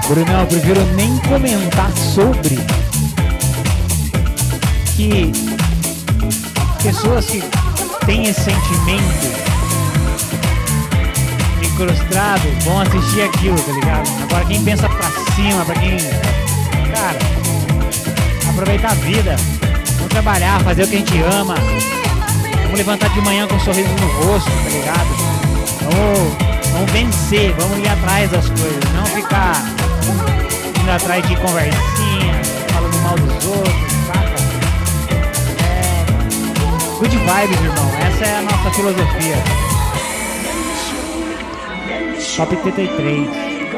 Brunão, eu prefiro nem comentar sobre que pessoas que têm esse sentimento de frustrado vão assistir aquilo, tá ligado? Agora quem pensa pra cima, pra quem... Cara, aproveitar a vida, vamos trabalhar, fazer o que a gente ama, vamos levantar de manhã com um sorriso no rosto, tá ligado? Vamos vencer, vamos ir atrás das coisas, não ficar indo atrás de conversinha, falando mal dos outros, saca? Good vibes, irmão, essa é a nossa filosofia. Top 33.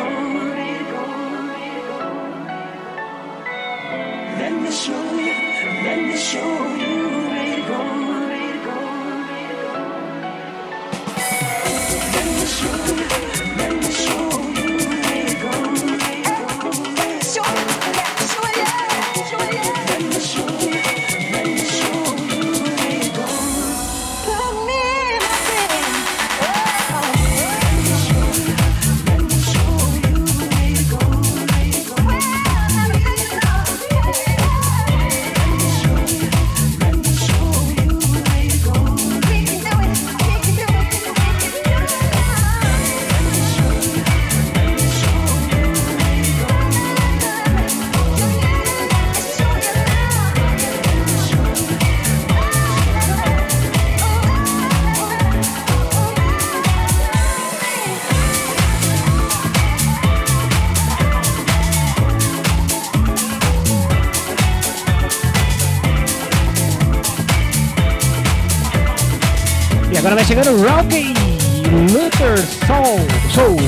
Agora vai chegando o Rocky Luther Soul.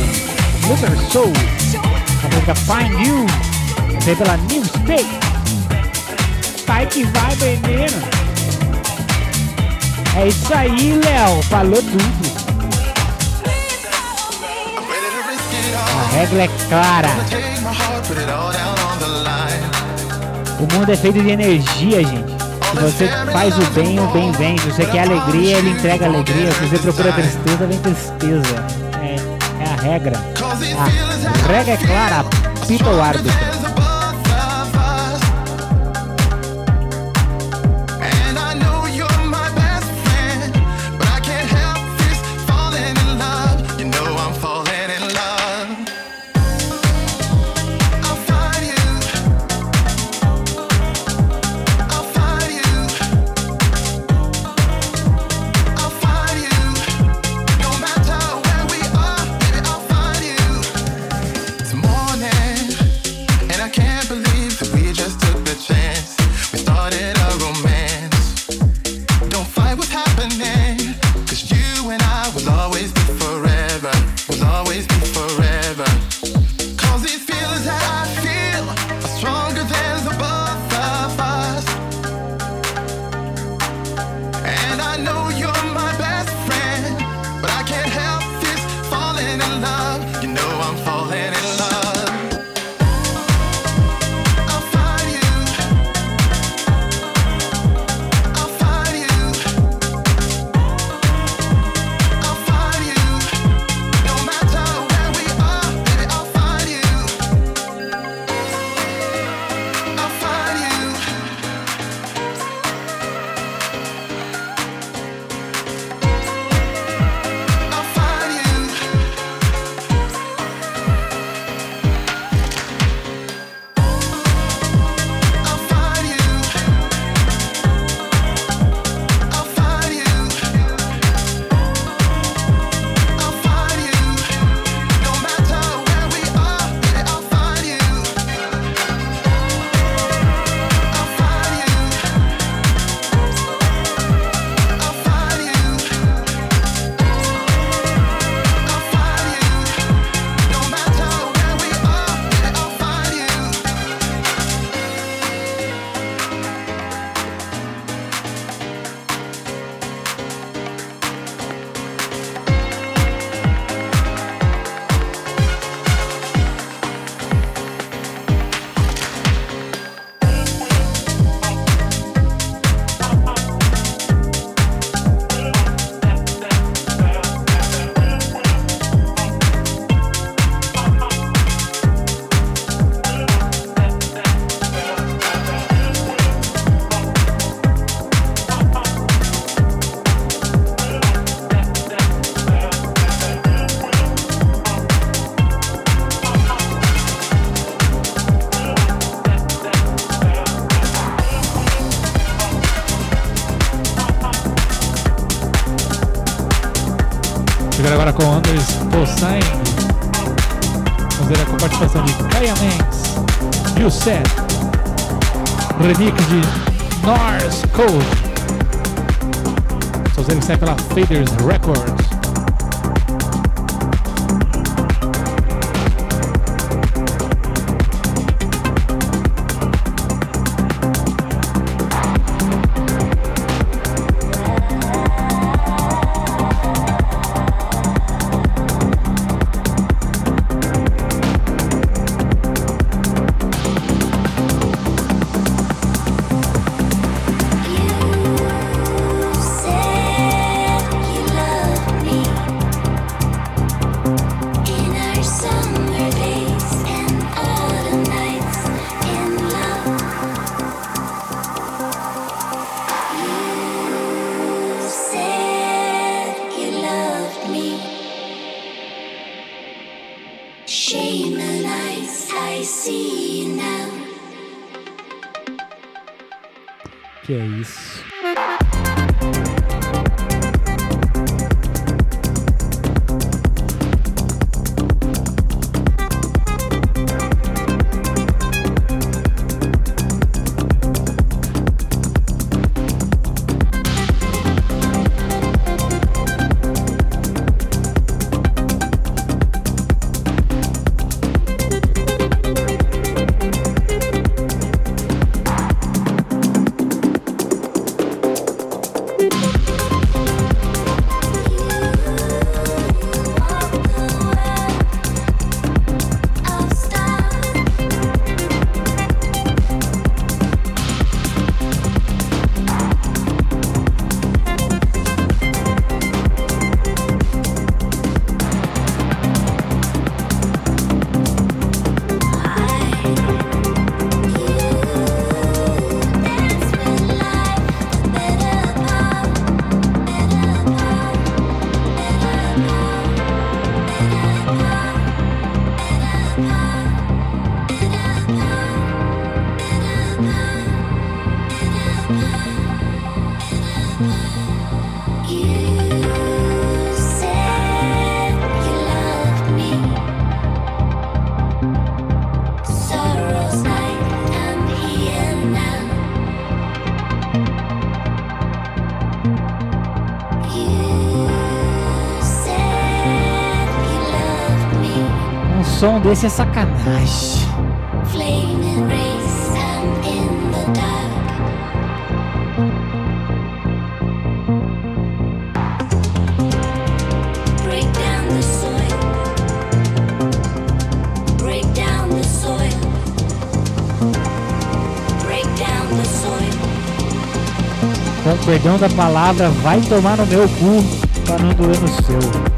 A música Find You, feita pela New State. Vai que vai, menino. É isso aí, Léo. Falou tudo. A regra é clara. O mundo é feito de energia, gente. Se você faz o bem vem. Se você quer alegria, ele entrega alegria. Se você procura tristeza, vem tristeza. É a regra. A regra é clara, apita o árbitro. Chegando agora com Anders Possein. Vamos ver com a participação de Kaya Manx, Youset, remix de North Code. Só ele sai pela Faders Records. Que é isso? Som desse é sacanagem. Com perdão da palavra, vai tomar no meu cu pra não doer no seu.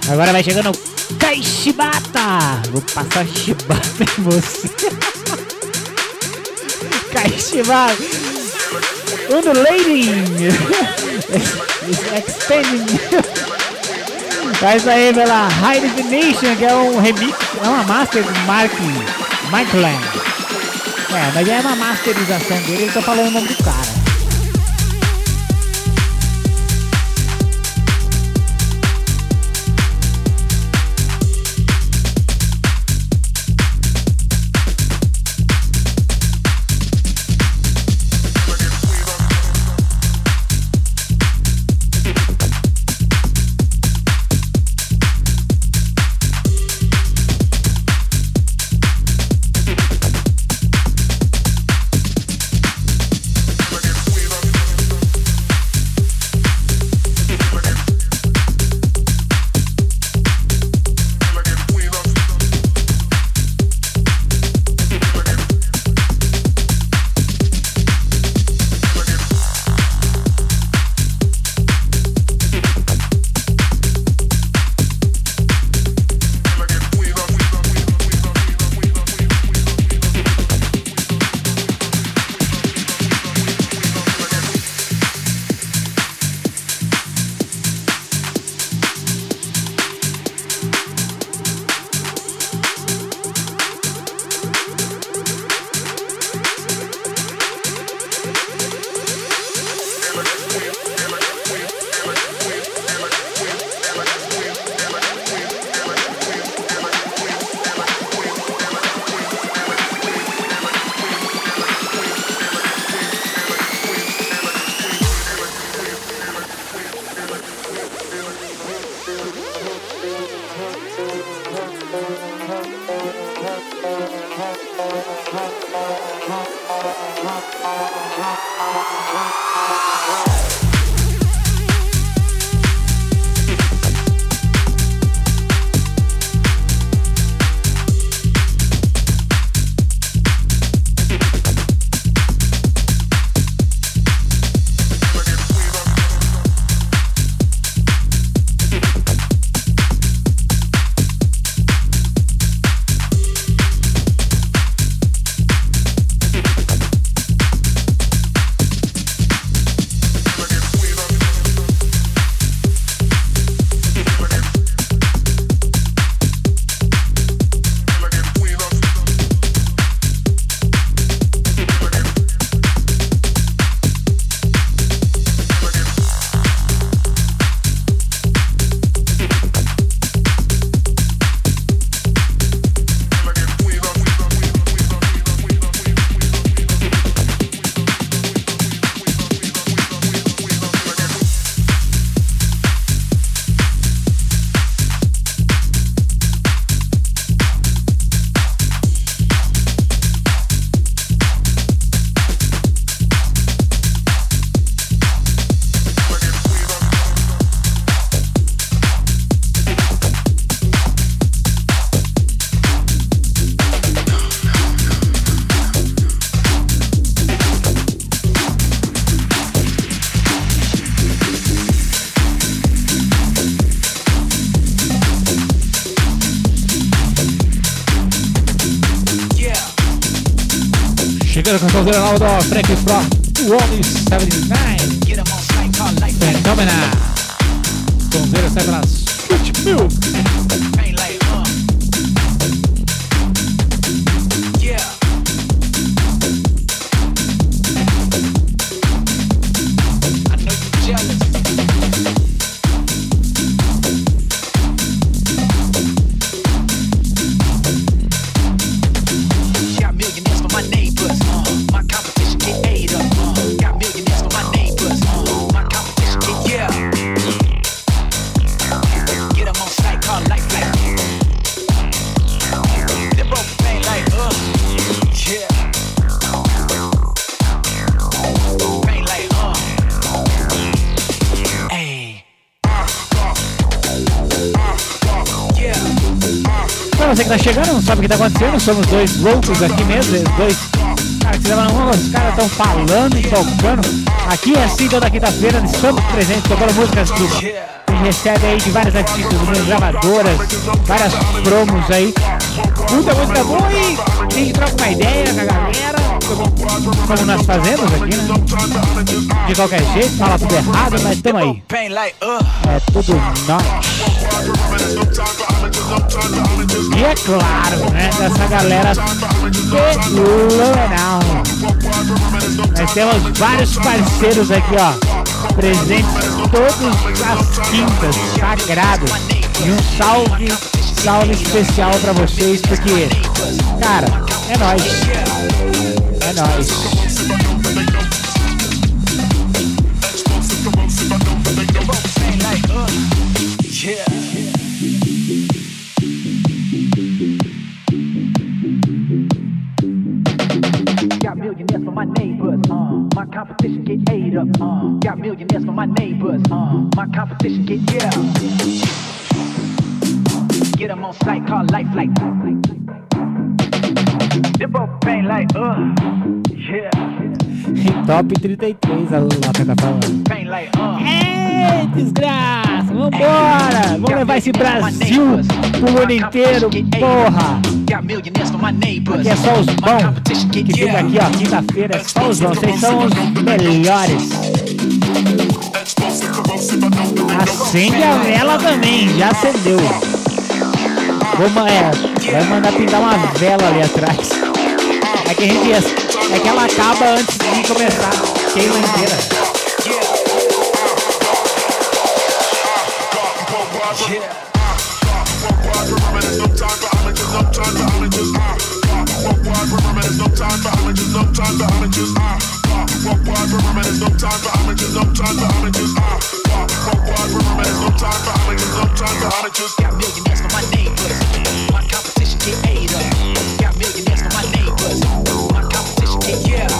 Agora vai chegando o Kai Shibata. Vou passar Shibata em você. Kai Shibata. Undulating. Expanding. Faz aí pela High Definition, que é um remix, é uma master do Mark Michaeland. Mas é uma masterização dele, ele tá falando o nome do cara. Chegando com a sonzeira nova do Frank Pro Only 79. Fenômena. Sonzeira sai pelas Sweet Milk. Você que tá chegando, não sabe o que tá acontecendo, somos dois loucos aqui mesmo, dois caras que os caras estão falando e tocando. Aqui é assim toda quinta-feira, estamos presentes tocando músicas do recebe aí de vários artistas, de gravadoras, várias promos aí. Muita música boa e a gente troca uma ideia com a galera, como nós fazemos aqui, né? De qualquer jeito, fala tudo errado, mas tamo aí. É tudo nós. E é claro, né, dessa galera fenomenal. Nós temos vários parceiros aqui, ó, presentes todas as quintas, sagrados. E um salve especial pra vocês, porque, cara, é nóis. É nóis. Got millionaires for my neighbors, my competition get ate up, got millionaires for my neighbors, my competition get get them on site, call Lifeline. Dippo bang like, yeah. Top 33, a Loca tá falando. Bang like, Ei, desgraça, vambora! Vamos levar esse Brasil pro mundo inteiro, porra! Aqui é só os bons que fica aqui, ó, quinta-feira é só os bons, vocês são os melhores. Acende a vela também, já acendeu. Vai mandar pintar uma vela ali atrás. É que ela acaba antes de começar, queima inteira. Got millionaires for my neighbors, my competition get ate up. Got millionaires for my neighbors, my competition get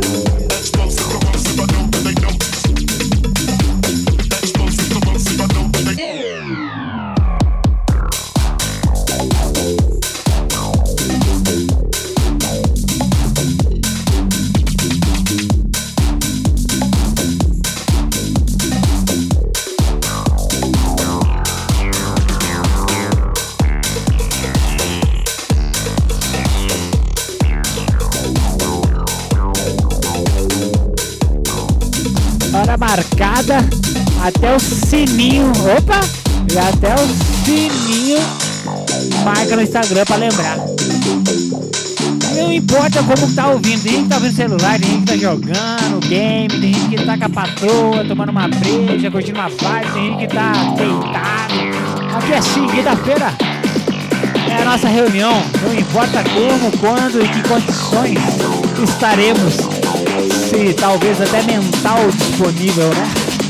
Hora marcada, até o sininho, opa, e até o sininho marca no Instagram pra lembrar. Não importa como tá ouvindo, tem gente que tá ouvindo celular, tem gente que tá jogando game, tem gente que tá com a patroa, tomando uma breja, curtindo uma vibe, tem gente que tá deitado. Aqui é assim, quinta-feira é a nossa reunião, não importa como, quando e que condições estaremos, se talvez até mental disponível, né?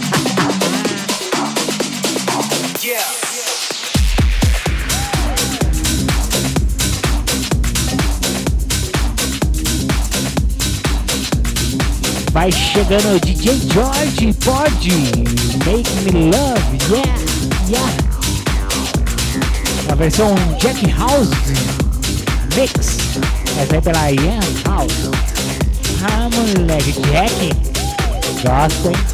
Vai chegando o DJ George, pode Make Me Love, yeah. A versão Jack House Mix, essa é pela Ian House. Ah, moleque, Jack, gosta, hein?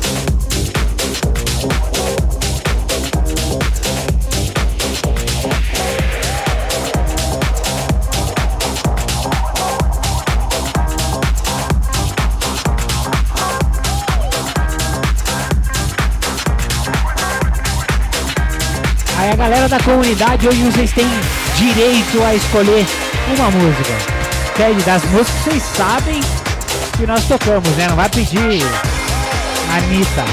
Aí a galera da comunidade, hoje vocês têm direito a escolher uma música. Pede das músicas que vocês sabem que nós tocamos, né? Não vai pedir Anitta.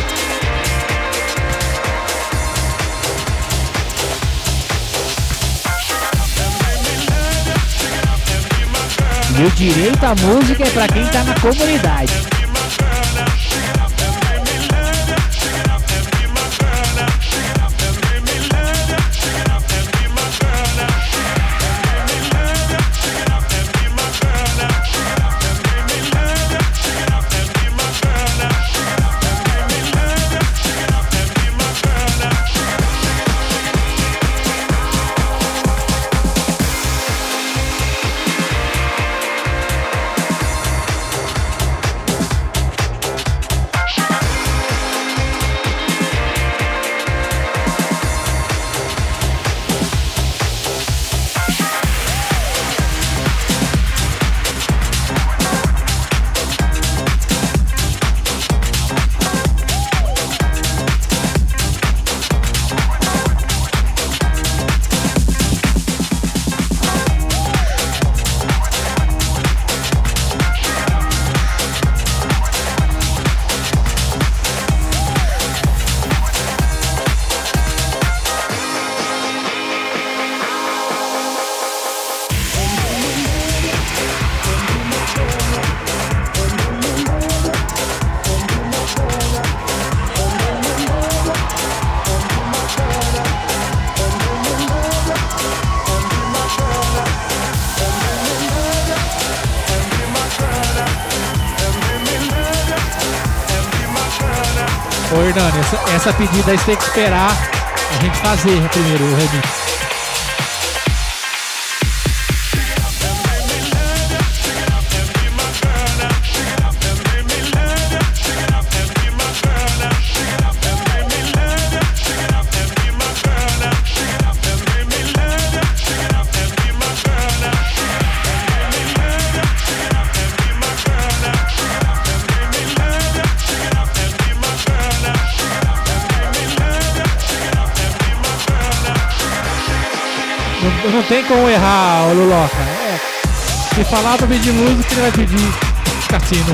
E o direito à música é pra quem tá na comunidade. Ô Hernani, essa pedida aí você tem que esperar a gente fazer primeiro o remix. Não tem como errar, ô Luloca. Se falar pra pedir música, ele vai pedir cassino.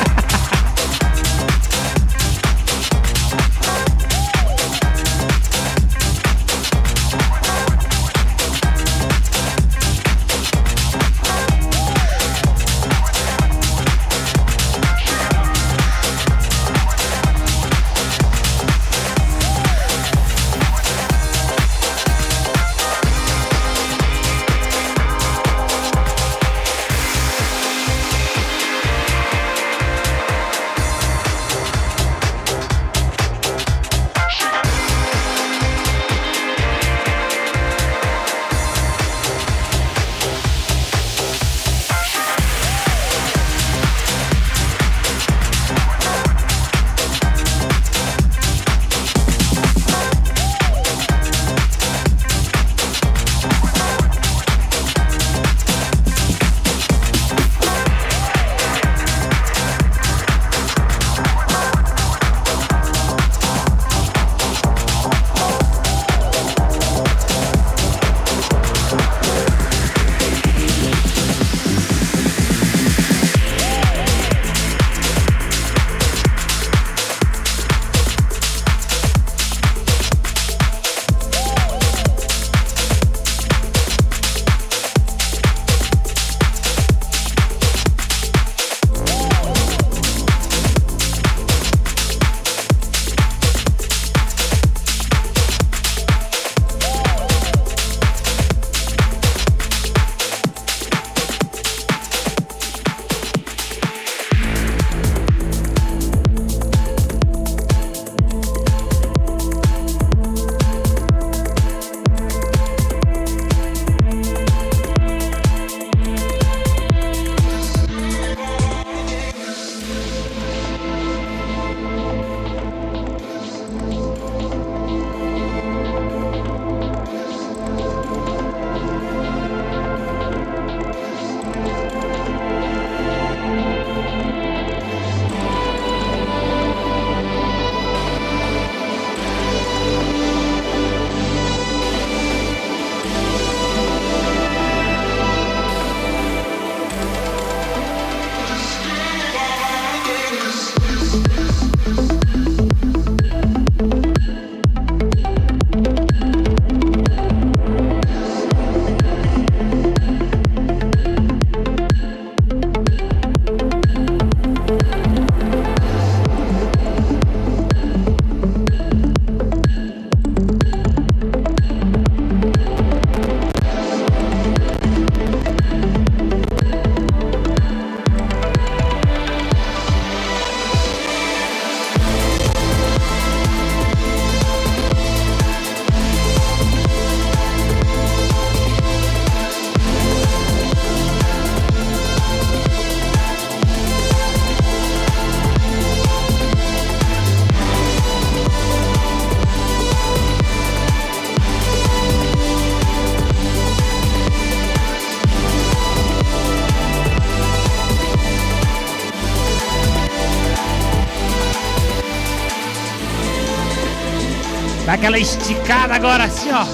Dá aquela esticada agora assim, ó.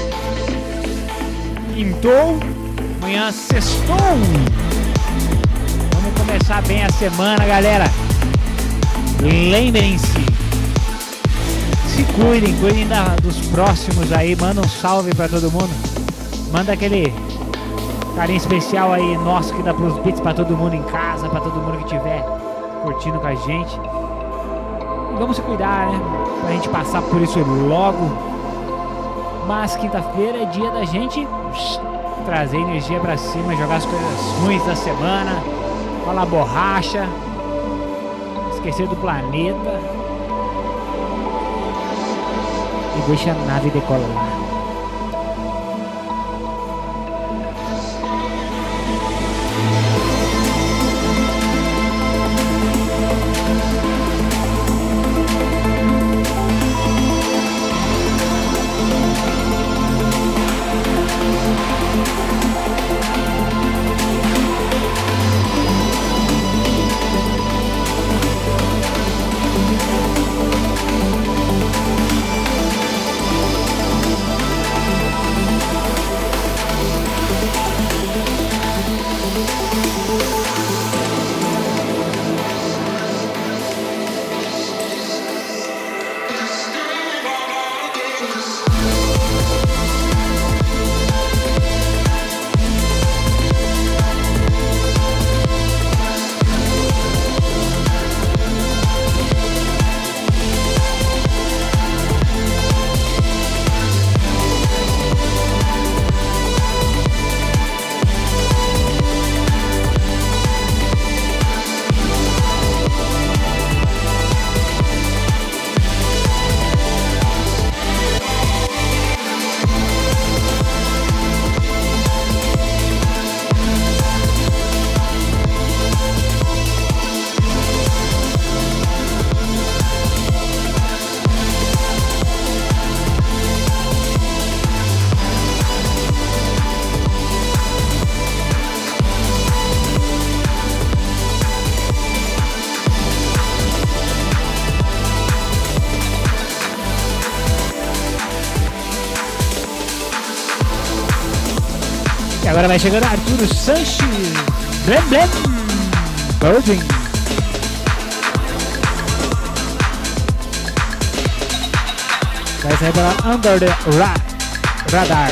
Quintou, amanhã sextou. Vamos começar bem a semana, galera. Lembrem-se, se cuidem, dos próximos aí. Manda um salve pra todo mundo. Manda aquele carinho especial aí nosso que dá pros beats pra todo mundo em casa, pra todo mundo que estiver curtindo com a gente. E vamos se cuidar, né? Pra gente passar por isso logo. Mas quinta-feira é dia da gente trazer energia pra cima, jogar as coisas ruins da semana, falar borracha, esquecer do planeta e deixa a nave decolar. Agora vai chegando Arturo Sanches, Blem Blem, Virgin. Vai sair pela Under the Radar.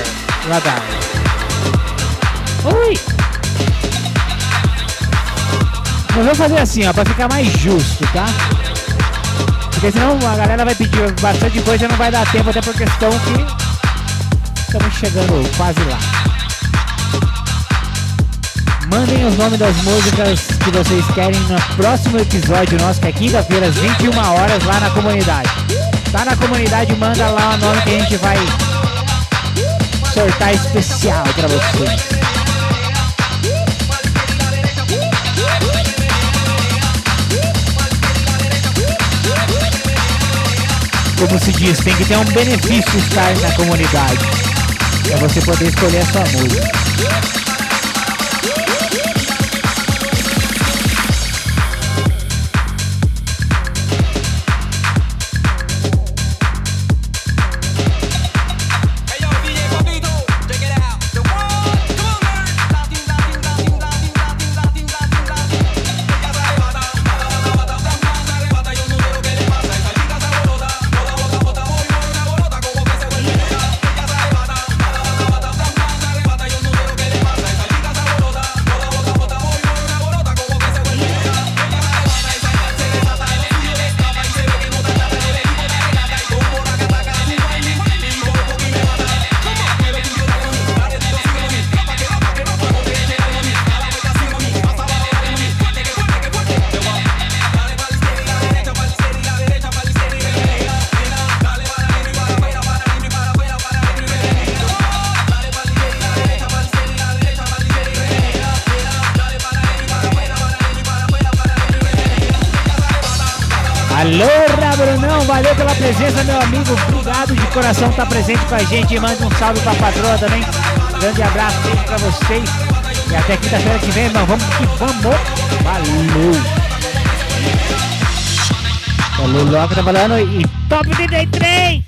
Oi! Nós vamos fazer assim, ó, pra ficar mais justo, tá? Porque senão a galera vai pedir bastante coisa e não vai dar tempo, até por questão que estamos chegando quase lá. Mandem os nomes das músicas que vocês querem no próximo episódio nosso, que é quinta-feira, às 21 horas, lá na comunidade. Tá na comunidade, manda lá o nome que a gente vai sortar especial pra vocês. Como se diz, tem que ter um benefício estar na comunidade, pra você poder escolher a sua música. Alô, Brunão, valeu pela presença, meu amigo. Obrigado de coração por estar presente com a gente. Mande um salve pra patroa também. Grande abraço pra vocês. E até quinta-feira que vem, irmão. Vamos que vamos. Valeu. Falou, Loco tá falando. E Top 33.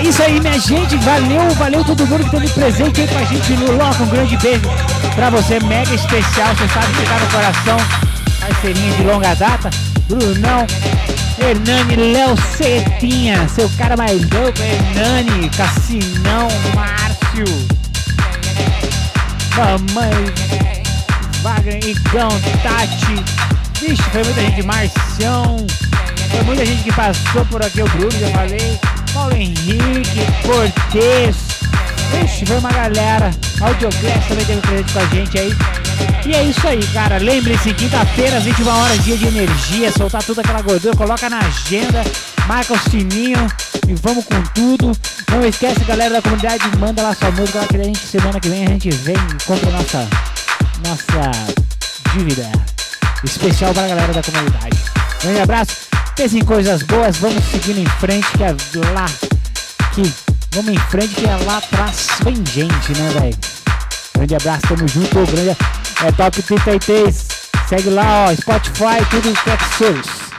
isso aí, minha gente. Valeu todo mundo que teve presente aí com a gente no Loco. Um grande beijo pra você, mega especial. Você sabe que tá no coração. Parceirinha de longa data. Brunão, Hernani, Léo Cetinha, seu cara mais louco, Hernani, Cassinão, Márcio, Mamãe, Wagner, Igão, Tati. Vixe, foi muita gente, Marcião. Foi muita gente que passou por aqui, o Bruno, já falei. Paulo Henrique, Cortez. Vixe, foi uma galera. Audioglass também teve presente com a gente aí. E é isso aí, cara. Lembre-se, quinta-feira, às 21 horas, dia de energia. Soltar toda aquela gordura, coloca na agenda, marca o sininho e vamos com tudo. Não esquece, galera da comunidade, manda lá sua música lá que a gente, semana que vem a gente vem e compra nossa dívida especial para a galera da comunidade. Grande abraço, pensem em coisas boas, vamos seguindo em frente, que é lá que vamos em frente, que é lá atrás vem gente, né, velho? Grande abraço, tamo junto, grande, Top 33, segue lá, ó, Spotify, tudo que é seus.